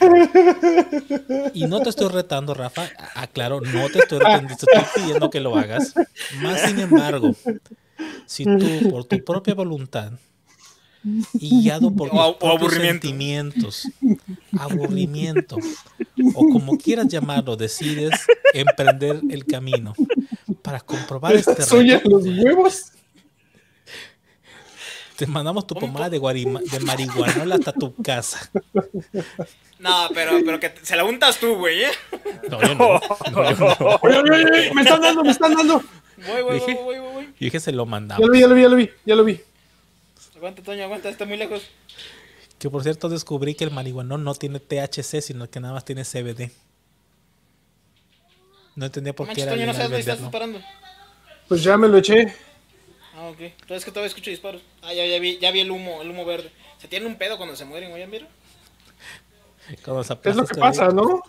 Y no te estoy retando, Rafa. a- Aclaro, no te estoy retando, te estoy pidiendo que lo hagas. Más sin embargo, si tú por tu propia voluntad y guiado por O tus a- o propios aburrimiento. sentimientos, aburrimiento, o como quieras llamarlo, decides emprender el camino para comprobar este Soya reto, los huevos. te mandamos tu pomada de, guarima- de marihuana hasta tu casa. No, pero, pero que te- se la untas tú, güey, ¿eh? No, yo no. No, yo no. Oye, oye, oye, oye, me están dando, me están dando. Voy, voy, Dije- voy, voy, voy. Y dije, se lo Ya mandamos. lo vi, ya lo vi, ya lo vi, ya lo vi. Aguanta, Toño, aguanta, está muy lejos. Que por cierto descubrí que el marihuanón no tiene T H C, sino que nada más tiene C B D. No entendía por qué Manches, era Toño, no legal sabes dónde estás venderlo. disparando. Pues ya me lo eché. Ah, ok. Entonces que todavía escucho disparos. Ah, ya, ya vi, ya vi el humo, el humo verde. Se tiene un pedo cuando se mueren, güey, ¿ya vieron? Cuando se Es lo aplasta que este pasa, güey. ¿no?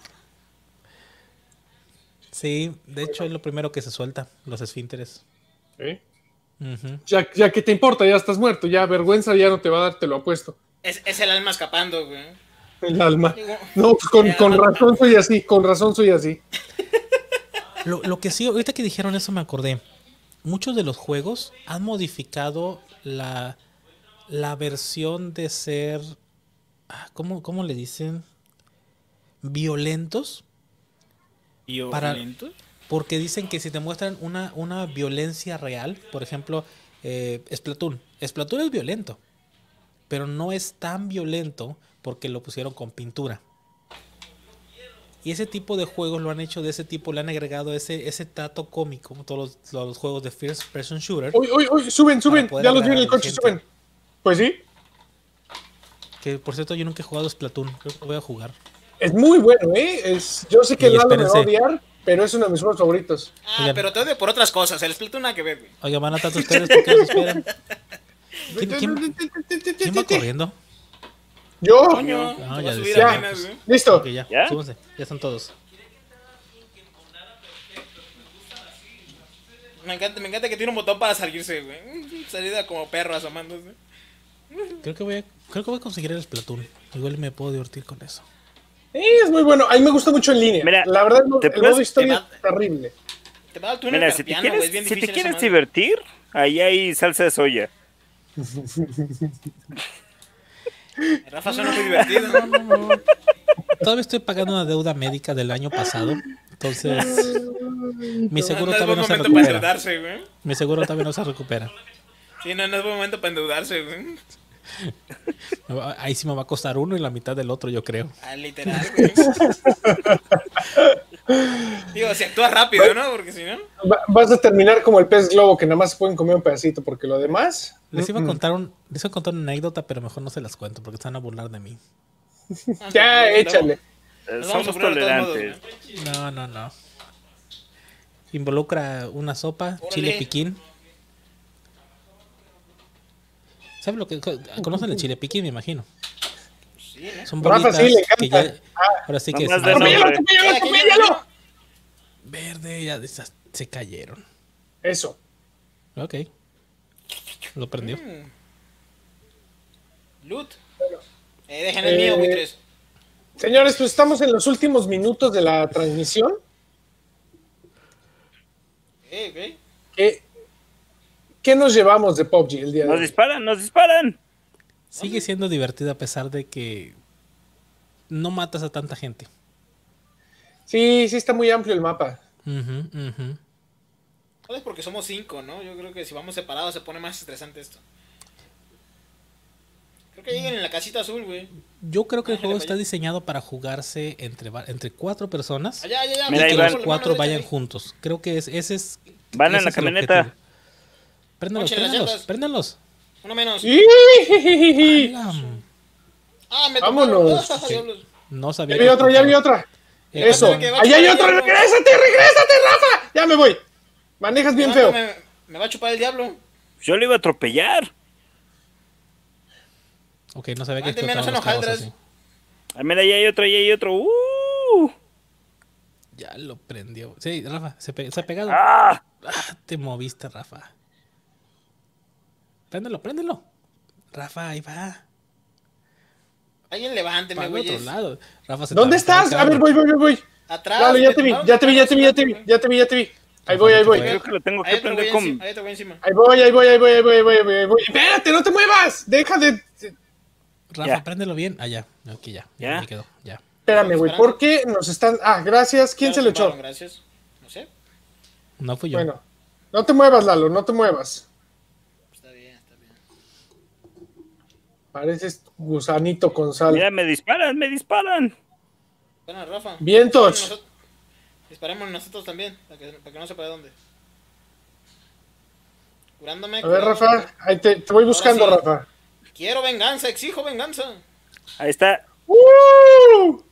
Sí, de hecho es lo primero que se suelta, los esfínteres. Sí. Ujú. Ya, ya que te importa, ya estás muerto. Ya vergüenza ya no te va a dar, te lo apuesto. Es, es el alma escapando, güey. El alma. Digo, No, pues con, el con alma- razón soy así, con razón soy así. Lo, lo que sí, ahorita que dijeron eso me acordé. Muchos de los juegos han modificado la, la versión de ser, ah, ¿cómo, cómo le dicen? Violentos. Para- ¿Violento? Porque dicen que si te muestran una, una violencia real, por ejemplo, eh, Splatoon. Splatoon es violento, pero no es tan violento porque lo pusieron con pintura. Y ese tipo de juegos lo han hecho de ese tipo, le han agregado ese, ese trato cómico, como todos los, los juegos de First Person Shooter. Uy, uy, uy, suben, suben. poder Ya los vi en agradar el a la coche, gente. suben. Pues sí, Que por cierto, yo nunca he jugado Splatoon, creo que lo voy a jugar. es muy bueno, ¿eh? Es, yo sé que Y Lalo me va a espérense. odiar, pero es uno de mis juegos favoritos. Ah, Oigan. pero te odio por otras cosas. El Splatoon nada que ver, güey. Oigan, van a tanto ustedes, ¿por qué los esperan? ¿Quién, quién, quién va corriendo? Yo. Coño, Ah, te ya va a subir decía. apenas, güey. Listo. Ok, ya, ¿Ya? súbanse, ya están todos. Me encanta, me encanta que tiene un botón para salirse, güey. Salida como perro asomándose. Creo que voy a, creo que voy a conseguir el Splatoon. Igual me puedo divertir con eso. Sí, es muy bueno. A mí me gusta mucho en línea. Mira, la verdad, el, te el puedes- modo historia te es terrible. Te va a dar el túnel Mira, si te carpiano, güey. Es quieres, bien si te difícil quieres esa madre. divertir, ahí hay salsa de soya. Rafa suena muy divertido. No, no, no. Todavía estoy pagando una deuda médica del año pasado. Entonces, mi seguro no es todavía buen no se momento para recupera. endeudarse, güey. Mi seguro todavía no se recupera. Sí, no, no es buen momento para endeudarse, güey. Me va- Ahí sí me va a costar uno y la mitad del otro, yo creo. Ah, literal, güey. Digo, si actúas rápido, ¿no? Porque si no. Va- vas a terminar como el pez globo, que nada más se pueden comer un pedacito, porque lo demás. Les iba a mm, contar un, les iba a contar una anécdota, pero mejor no se las cuento porque se van a burlar de mí. Ya, échale. Eh, Nos vamos a Somos burlar de todos modos, tolerantes. No, no, no. Involucra una sopa, Órale. chile piquín. ¿Saben lo que conocen el chile piquín? Me imagino. Sí, ¿no? Son Rafa, bolitas sí, le que encanta. ya. Ahora sí que Nomás es de verde, nombre. ¡Atropéllalo, Aquí atropéllalo, atropéllalo! verde, ya de esas se cayeron. Eso. Ok. Lo prendió. Mm. Loot. Eh, dejen el mío, Eh, buitres. Señores, pues estamos en los últimos minutos de la transmisión. Eh, ok. ¿Qué, qué nos llevamos de P U B G el día de Nos hoy? disparan, nos disparan. Sigue siendo divertido a pesar de que no matas a tanta gente. Sí, sí está muy amplio el mapa. Ujú, ujú. Tal vez porque somos cinco, ¿no? Yo creo que si vamos separados se pone más estresante esto. Creo que lleguen en la casita azul, güey. Yo creo que el Ándale, juego para está allá. diseñado para jugarse entre, va- entre cuatro personas Allá, allá, allá. Mira, y ahí que van. los Hermanos, cuatro échale vayan ahí. juntos. Creo que es, ese es. Van en ese la es el camioneta. objetivo. Préndalos, Ponchen las préndalos, llantas. préndalos. Uno menos. ¡Ih! Alam. Ah, me Vámonos. tocaron. Ah, diablos. No sabía. Ya vi que otro, ya vi tocaba. otra. Eh, Eso. perdón. que va a Allá hay chupar otro. el diablo. ¡Regrésate, regrésate, Rafa! Ya me voy. Manejas bien No, feo. Me, me va a chupar el diablo. Yo le iba a atropellar. Ok, no sabía que Mándenme, explotaban no los sean carros hojaldras. así. Ah, mira, ahí hay otro, ahí hay otro. ¡Uh! Ya lo prendió. Sí, Rafa, se, pe- se ha pegado. ¡Ah! Ah, te moviste, Rafa. Préndelo, préndelo. Rafa, ahí va. Alguien levánteme, Para el güey. otro lado. Rafa, se ¿Dónde te va- estás? te va A ver, voy, voy, voy, voy. Atrás. Claro, ya me te vi, tomaron ya te vi, ya te vi, ya te vi, güey. ya te vi, ya te vi. Ahí voy, ahí voy. Creo que lo tengo Hay que otro güey prender con. encima. Hay otro güey encima. Ahí voy, ahí voy, ahí voy, ahí voy, ahí voy, ahí voy, ahí voy. Espérate, no te muevas. Deja de. Rafa, Ya. préndelo bien. Ah, ya. Aquí ya. Ya, ¿Ya? me quedó. Ya. Espérame, güey. ¿Por qué nos están.? Ah, gracias. ¿Quién Ya se nos lo echó? tumbaron, Gracias. No sé. No fui yo. Bueno, no te muevas, Lalo, no te muevas. Está bien, está bien. Pareces gusanito con sal. Mira, me disparan, me disparan. Bueno, Rafa. Vientos. Nosotros- Disparemos nosotros también, para que, para que no sepa de dónde. Curándome. A ver, curándome. Rafa, ahí te, te voy buscando, Ahora sí. Rafa. Quiero venganza, exijo venganza. Ahí está. ¡Uh!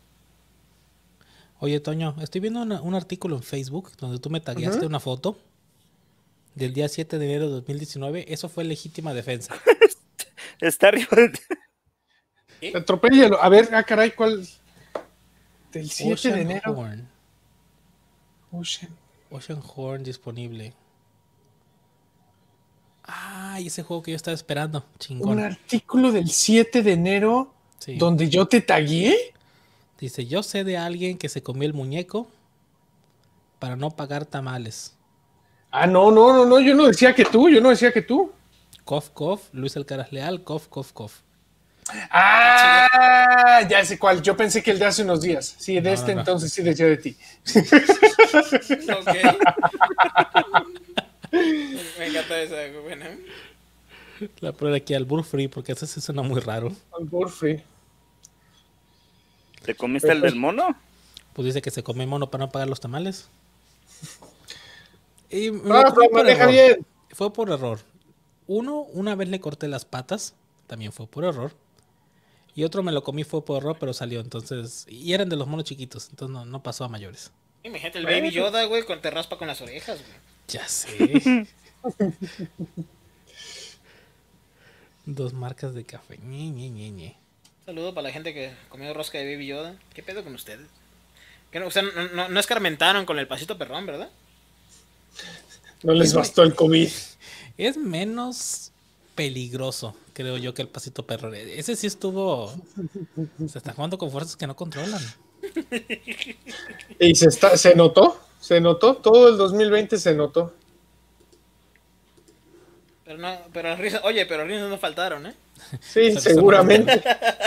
Oye, Toño, estoy viendo una- un artículo en Facebook donde tú me tagueaste Ujú. una foto del día siete de enero de dos mil diecinueve. Eso fue legítima defensa. Está arriba. de- Atropéllalo. A ver, ah, caray, ¿cuál? Del siete de Ocean enero. Horn. Ocean. Ocean Horn disponible. Ay, ese juego que yo estaba esperando. Chingón. Un artículo del siete de enero Sí. donde yo te tagué. Dice, yo sé de alguien que se comió el muñeco para no pagar tamales. Ah, no, no, no, no, yo no decía que tú, yo no decía que tú. Cof, cof, Luis Alcaraz Leal, cof, cof, cof. Ah, ya sé cuál. Yo pensé que el de hace unos días. Sí, de No, este no, no. entonces sí decía de ti. Ok. Me encanta esa, buena. La prueba aquí al Burr Free porque ese sí suena muy raro. Al Burfree. ¿Te comiste el del mono? Pues dice que se come mono para no pagar los tamales. Y me Ah, lo comí pero por maneja error. bien. Fue por error. Uno, una vez le corté las patas, también fue por error. Y otro me lo comí fue por error, pero salió. Entonces, y eran de los monos chiquitos, entonces no, no pasó a mayores. Imagínate el Baby Yoda, güey, con te raspa con las orejas, güey. Ya sé. Dos marcas de café. Ñe, Ñe, Ñe, Ñe. Saludo para la gente que comió rosca de Baby Yoda. ¿Qué pedo con ustedes? Que no, o sea, no, no, no escarmentaron con el pasito perrón, ¿verdad? No les bastó el COVID. Es menos peligroso, creo yo, que el pasito perro. Ese sí estuvo. Se está jugando con fuerzas que no controlan. Y se, está, se notó, se notó, todo el dos mil veinte se notó. Pero no, pero las risas, oye, pero risas no faltaron, ¿eh? Sí, Eso- seguramente.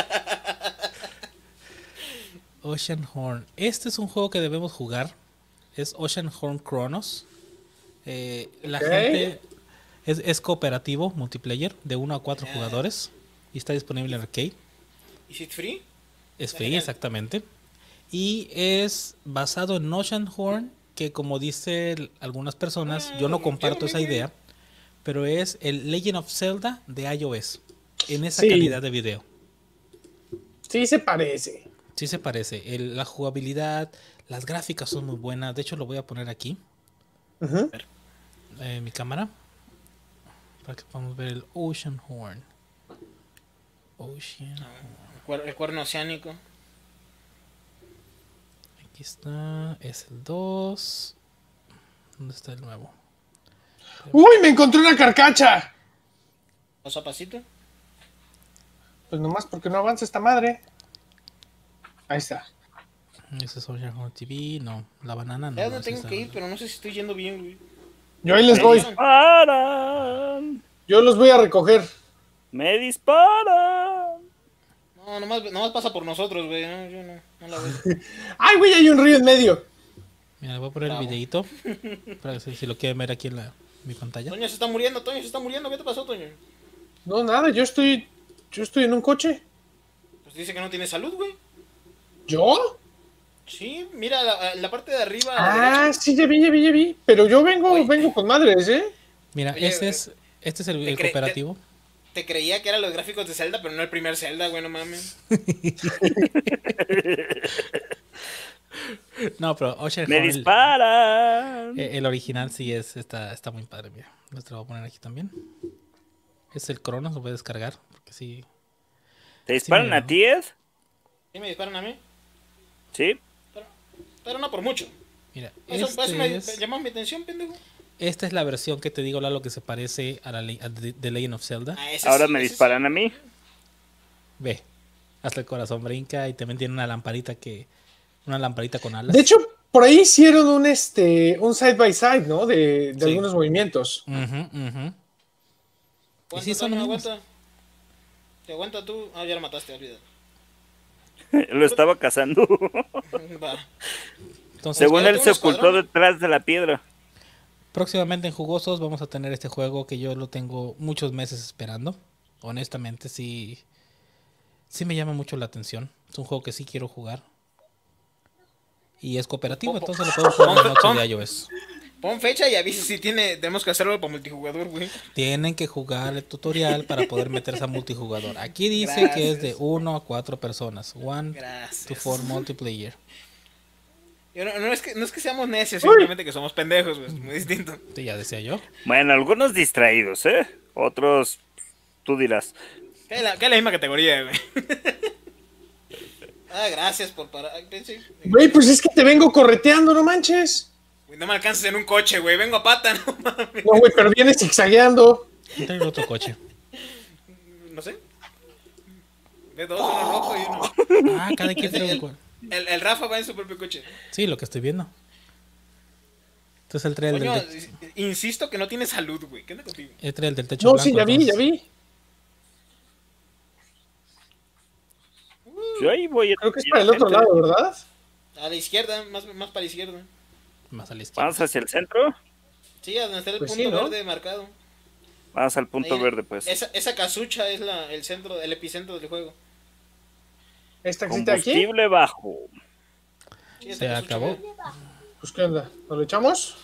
Ocean Horn. Este es un juego que debemos jugar. Es Ocean Horn Chronos. Eh, la Ok. gente es, es cooperativo, multiplayer, de uno a cuatro jugadores. Y está disponible en arcade. ¿Is it free? Es Está free, genial. exactamente. Y es basado en Ocean Horn, que como dicen algunas personas, yo no comparto esa idea, pero es el Legend of Zelda de iOS. En esa Sí. calidad de video. Sí se parece. Sí se parece. El- la jugabilidad, las gráficas son muy buenas. De hecho, lo voy a poner aquí, Ujú. eh, mi cámara, para que podamos ver el Ocean Horn. Ocean Horn. El, cuer- el cuerno oceánico. Aquí está. Es el dos. ¿Dónde está el nuevo? ¡Uy, me encontré una carcacha! Paso a pasito. Pues nomás porque no avanza esta madre. Ahí está. Ese es Ocean Horn T V. No, la banana no. Ya no, no esa tengo es la que ir, banana. pero no sé si estoy yendo bien, güey. Yo ahí les voy. ¡Disparan! Yo los voy a recoger. ¡Me disparan! No, nomás, nomás pasa por nosotros, güey. No, yo no, no la veo. ¡Ay, güey! Hay un río en medio. Mira, le voy a poner Bravo. el videito. Para que si, si lo quieren ver aquí en la, mi pantalla. Toño se está muriendo, Toño se está muriendo. ¿Qué te pasó, Toño? No, nada, yo estoy. Yo estoy en un coche. Pues dice que no tiene salud, güey. ¿Yo? Sí, mira la, la parte de arriba. a la Ah, derecha. sí, ya vi, ya vi, ya vi. Pero yo vengo, Oye. vengo con madres, ¿eh? Mira, Oye, este eh, es, este es el, te el cre- te- cooperativo. Te creía que eran los gráficos de Zelda, pero no el primer Zelda, güey, no mames. No, pero Ocean ¡Me Horn, el, disparan! eh, el original sí es, está, está muy padre, mira. Este lo voy a poner aquí también. Es el Cronos, lo voy a descargar. Porque sí. ¿Te disparan me- a ti, Ed? ¿Sí me disparan a mí? Sí. Pero, pero no por mucho. Mira, Eso, eso me, este me es, llamó mi atención, pendejo. esta es la versión que te digo, Lalo, que se parece a la le- a The The Legend of Zelda. Ah, ese Ahora sí, me ese disparan a mí. Ve, hasta el corazón brinca y también tiene una lamparita que. Una lamparita con alas. De hecho, por ahí hicieron un este un side by side, ¿no? De, de Sí. algunos movimientos. Ujú, ujú. Aguanta, Y sí, son Toño, los mismos. aguanta. Te aguanta tú. Ah, ya lo mataste, olvídalo. Lo estaba cazando. Va. Entonces, Según quédate él un se ocultó escuadrón. detrás de la piedra. próximamente en Jugosos vamos a tener este juego que yo lo tengo muchos meses esperando. Honestamente, sí. Sí me llama mucho la atención. Es un juego que sí quiero jugar. Y es cooperativo, entonces lo puedo jugar en la noche de iOS. Pon fecha y avisa si tiene. Tenemos que hacerlo para multijugador, güey. Tienen que jugar el tutorial para poder meterse a multijugador. Aquí dice que es de Gracias. uno a cuatro personas. One Gracias. to four multiplayer. Yo no, no es que, no es que seamos necios, simplemente que somos pendejos, güey. Es muy distinto. Sí, ya decía yo. Bueno, algunos distraídos, ¿eh? Otros, tú dirás. Que es la, que es la misma categoría, güey. Ah, gracias por parar. Ay, pensé- Güey, pues es que te vengo correteando, no manches. Güey, no me alcanzas en un coche, güey. Vengo a pata, no mames. No, güey, pero vienes zigzagueando. Trae otro coche. No sé. Ve dos, uno rojo y uno. Ah, cada quien trae un co- El, el Rafa va en su propio coche. Sí, lo que estoy viendo. Entonces el trae el, Coño, del, te- insisto que no tiene salud, güey. ¿Qué onda contigo? él trae el del techo No, blanco. sí, ya vi, ya entonces. vi. Yo ahí voy a... Creo que es para el otro lado, ¿verdad? A la izquierda, más, más para la izquierda. Más a la izquierda. Vamos hacia el centro. Sí, a donde está el Pues punto sí, ¿no? verde marcado. Vamos al punto Ahí, verde, pues. Esa, esa casucha es la, el centro, el epicentro del juego. Esta casita de aquí. Combustible bajo. Sí, ya Se está con su acabó. chica. Pues, ¿qué onda? ¿Nos lo echamos?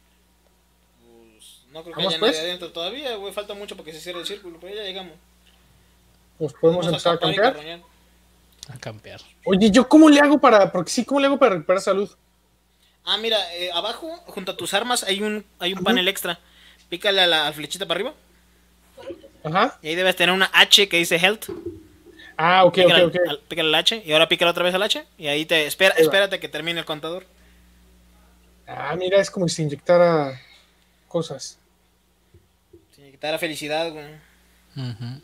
Pues, no creo que ¿Vamos, haya pues? nadie adentro todavía, güey. Falta mucho para que se cierre el círculo, pero ya llegamos. Pues podemos Vamos empezar a acampar y campear. carroñar. A campear. Oye, ¿yo cómo le hago para...? Porque sí, ¿cómo le hago para recuperar salud? Ah, mira, eh, abajo, junto a tus armas, hay un, hay un panel extra. Pícale a la flechita para arriba. Ajá. Y ahí debes tener una H que dice Health. Ah, ok, ok, Pícale, ok. al, pícale al H. Y ahora pícale otra vez al H. Y ahí te espera, Ahí va. espérate que termine el contador. Ah, mira, es como si inyectara cosas. Sin quitar la felicidad, güey. Ujú.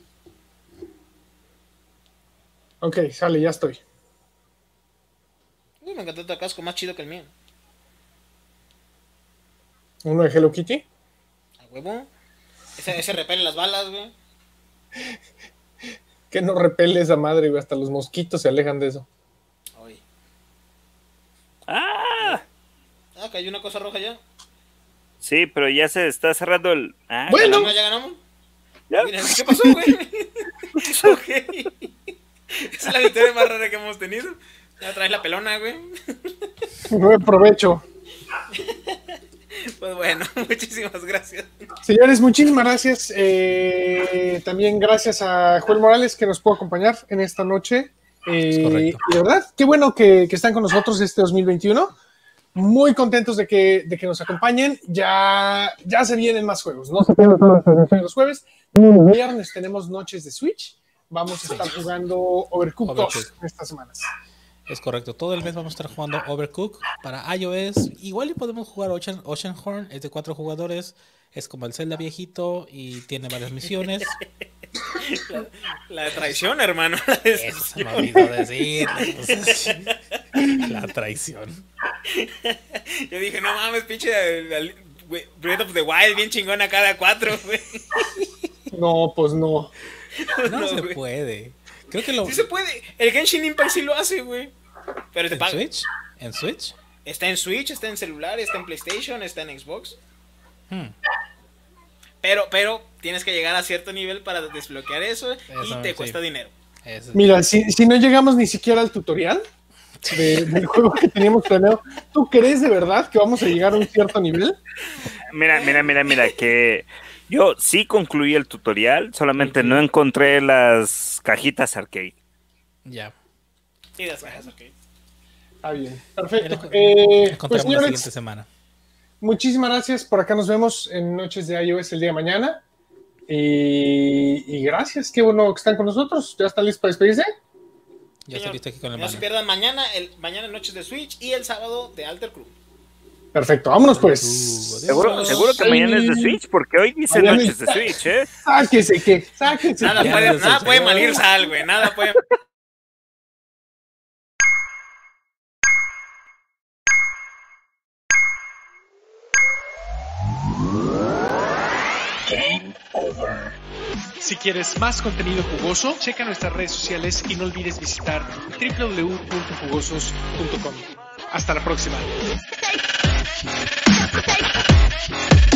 Ok, sale, ya estoy. Uy, me encantó tu casco, más chido que el mío. Uno de Hello Kitty. A huevo. Ese, ese repele las balas, güey. Que no repele esa madre, güey. Hasta los mosquitos se alejan de eso. Ay. ¡Ah! Ah, cayó una cosa roja ya. Sí, pero ya se está cerrando el. Ah, Bueno. ¿Ya ganamos? ya. Mira, ¿qué pasó, güey? Ok. Esa es la victoria más rara que hemos tenido. Ya traes la pelona, güey. Buen provecho. Pues bueno, muchísimas gracias. Señores, muchísimas gracias. Eh, también gracias a Joel Morales que nos pudo acompañar en esta noche. Eh, Es correcto. y de verdad, qué bueno que, que están con nosotros este dos mil veintiuno. Muy contentos de que, de que nos acompañen. Ya, ya se vienen más juegos. No se pierdan todas las transmisiones los jueves. El viernes tenemos noches de Switch. Vamos a estar jugando Overcooked dos Overcooked. estas semanas. Es correcto. Todo el mes vamos a estar jugando Overcooked para iOS. Igual y podemos jugar Ocean, Oceanhorn. Es de cuatro jugadores. Es como el Zelda viejito y tiene varias misiones. La, la traición, hermano. La Eso se me olvidó decir. La traición. Yo dije, no mames, pinche el- el- güey, Breath of the Wild, bien chingona cada cuatro, güey. No, pues no. No, No, se güey. puede. Creo que lo. Sí se puede. El Genshin Impact sí lo hace, güey. Pero te ¿En paga. Switch? ¿En Switch? Está en Switch, está en celular, está en PlayStation, está en Xbox. Hmm. Pero, pero tienes que llegar a cierto nivel para desbloquear eso, Eso, y te sí. cuesta dinero. Es- Mira, si, si no llegamos ni siquiera al tutorial de- del juego que teníamos planeado, ¿tú crees de verdad que vamos a llegar a un cierto nivel? Mira, mira, mira, mira, que yo sí concluí el tutorial, solamente no encontré las cajitas arcade. Ya. Y las cajas, ok. Ah, bien. Perfecto. Mira, Eh, pues Encontramos la señores, siguiente semana. muchísimas gracias. Por acá nos vemos en Noches de iOS el día de mañana. Y, y gracias. Qué bueno que están con nosotros. ¿Ya están listos para despedirse? Ya Señor, saliste aquí con el no se mano. pierdan mañana, el, mañana Noches de Switch y el sábado de Alter Crew. Perfecto. Vámonos pues. Uh, Seguro, Adiós. seguro que mañana es de Switch, porque hoy dice Mañana noches de es- Switch, ¿eh? Sáquese que. Sáquese. Nada Ya puede, no nada se puede sabe. malir sal, güey. Nada puede. Si quieres más contenido jugoso, checa nuestras redes sociales y no olvides visitar doble u doble u doble u punto jugosos punto com. Hasta la próxima.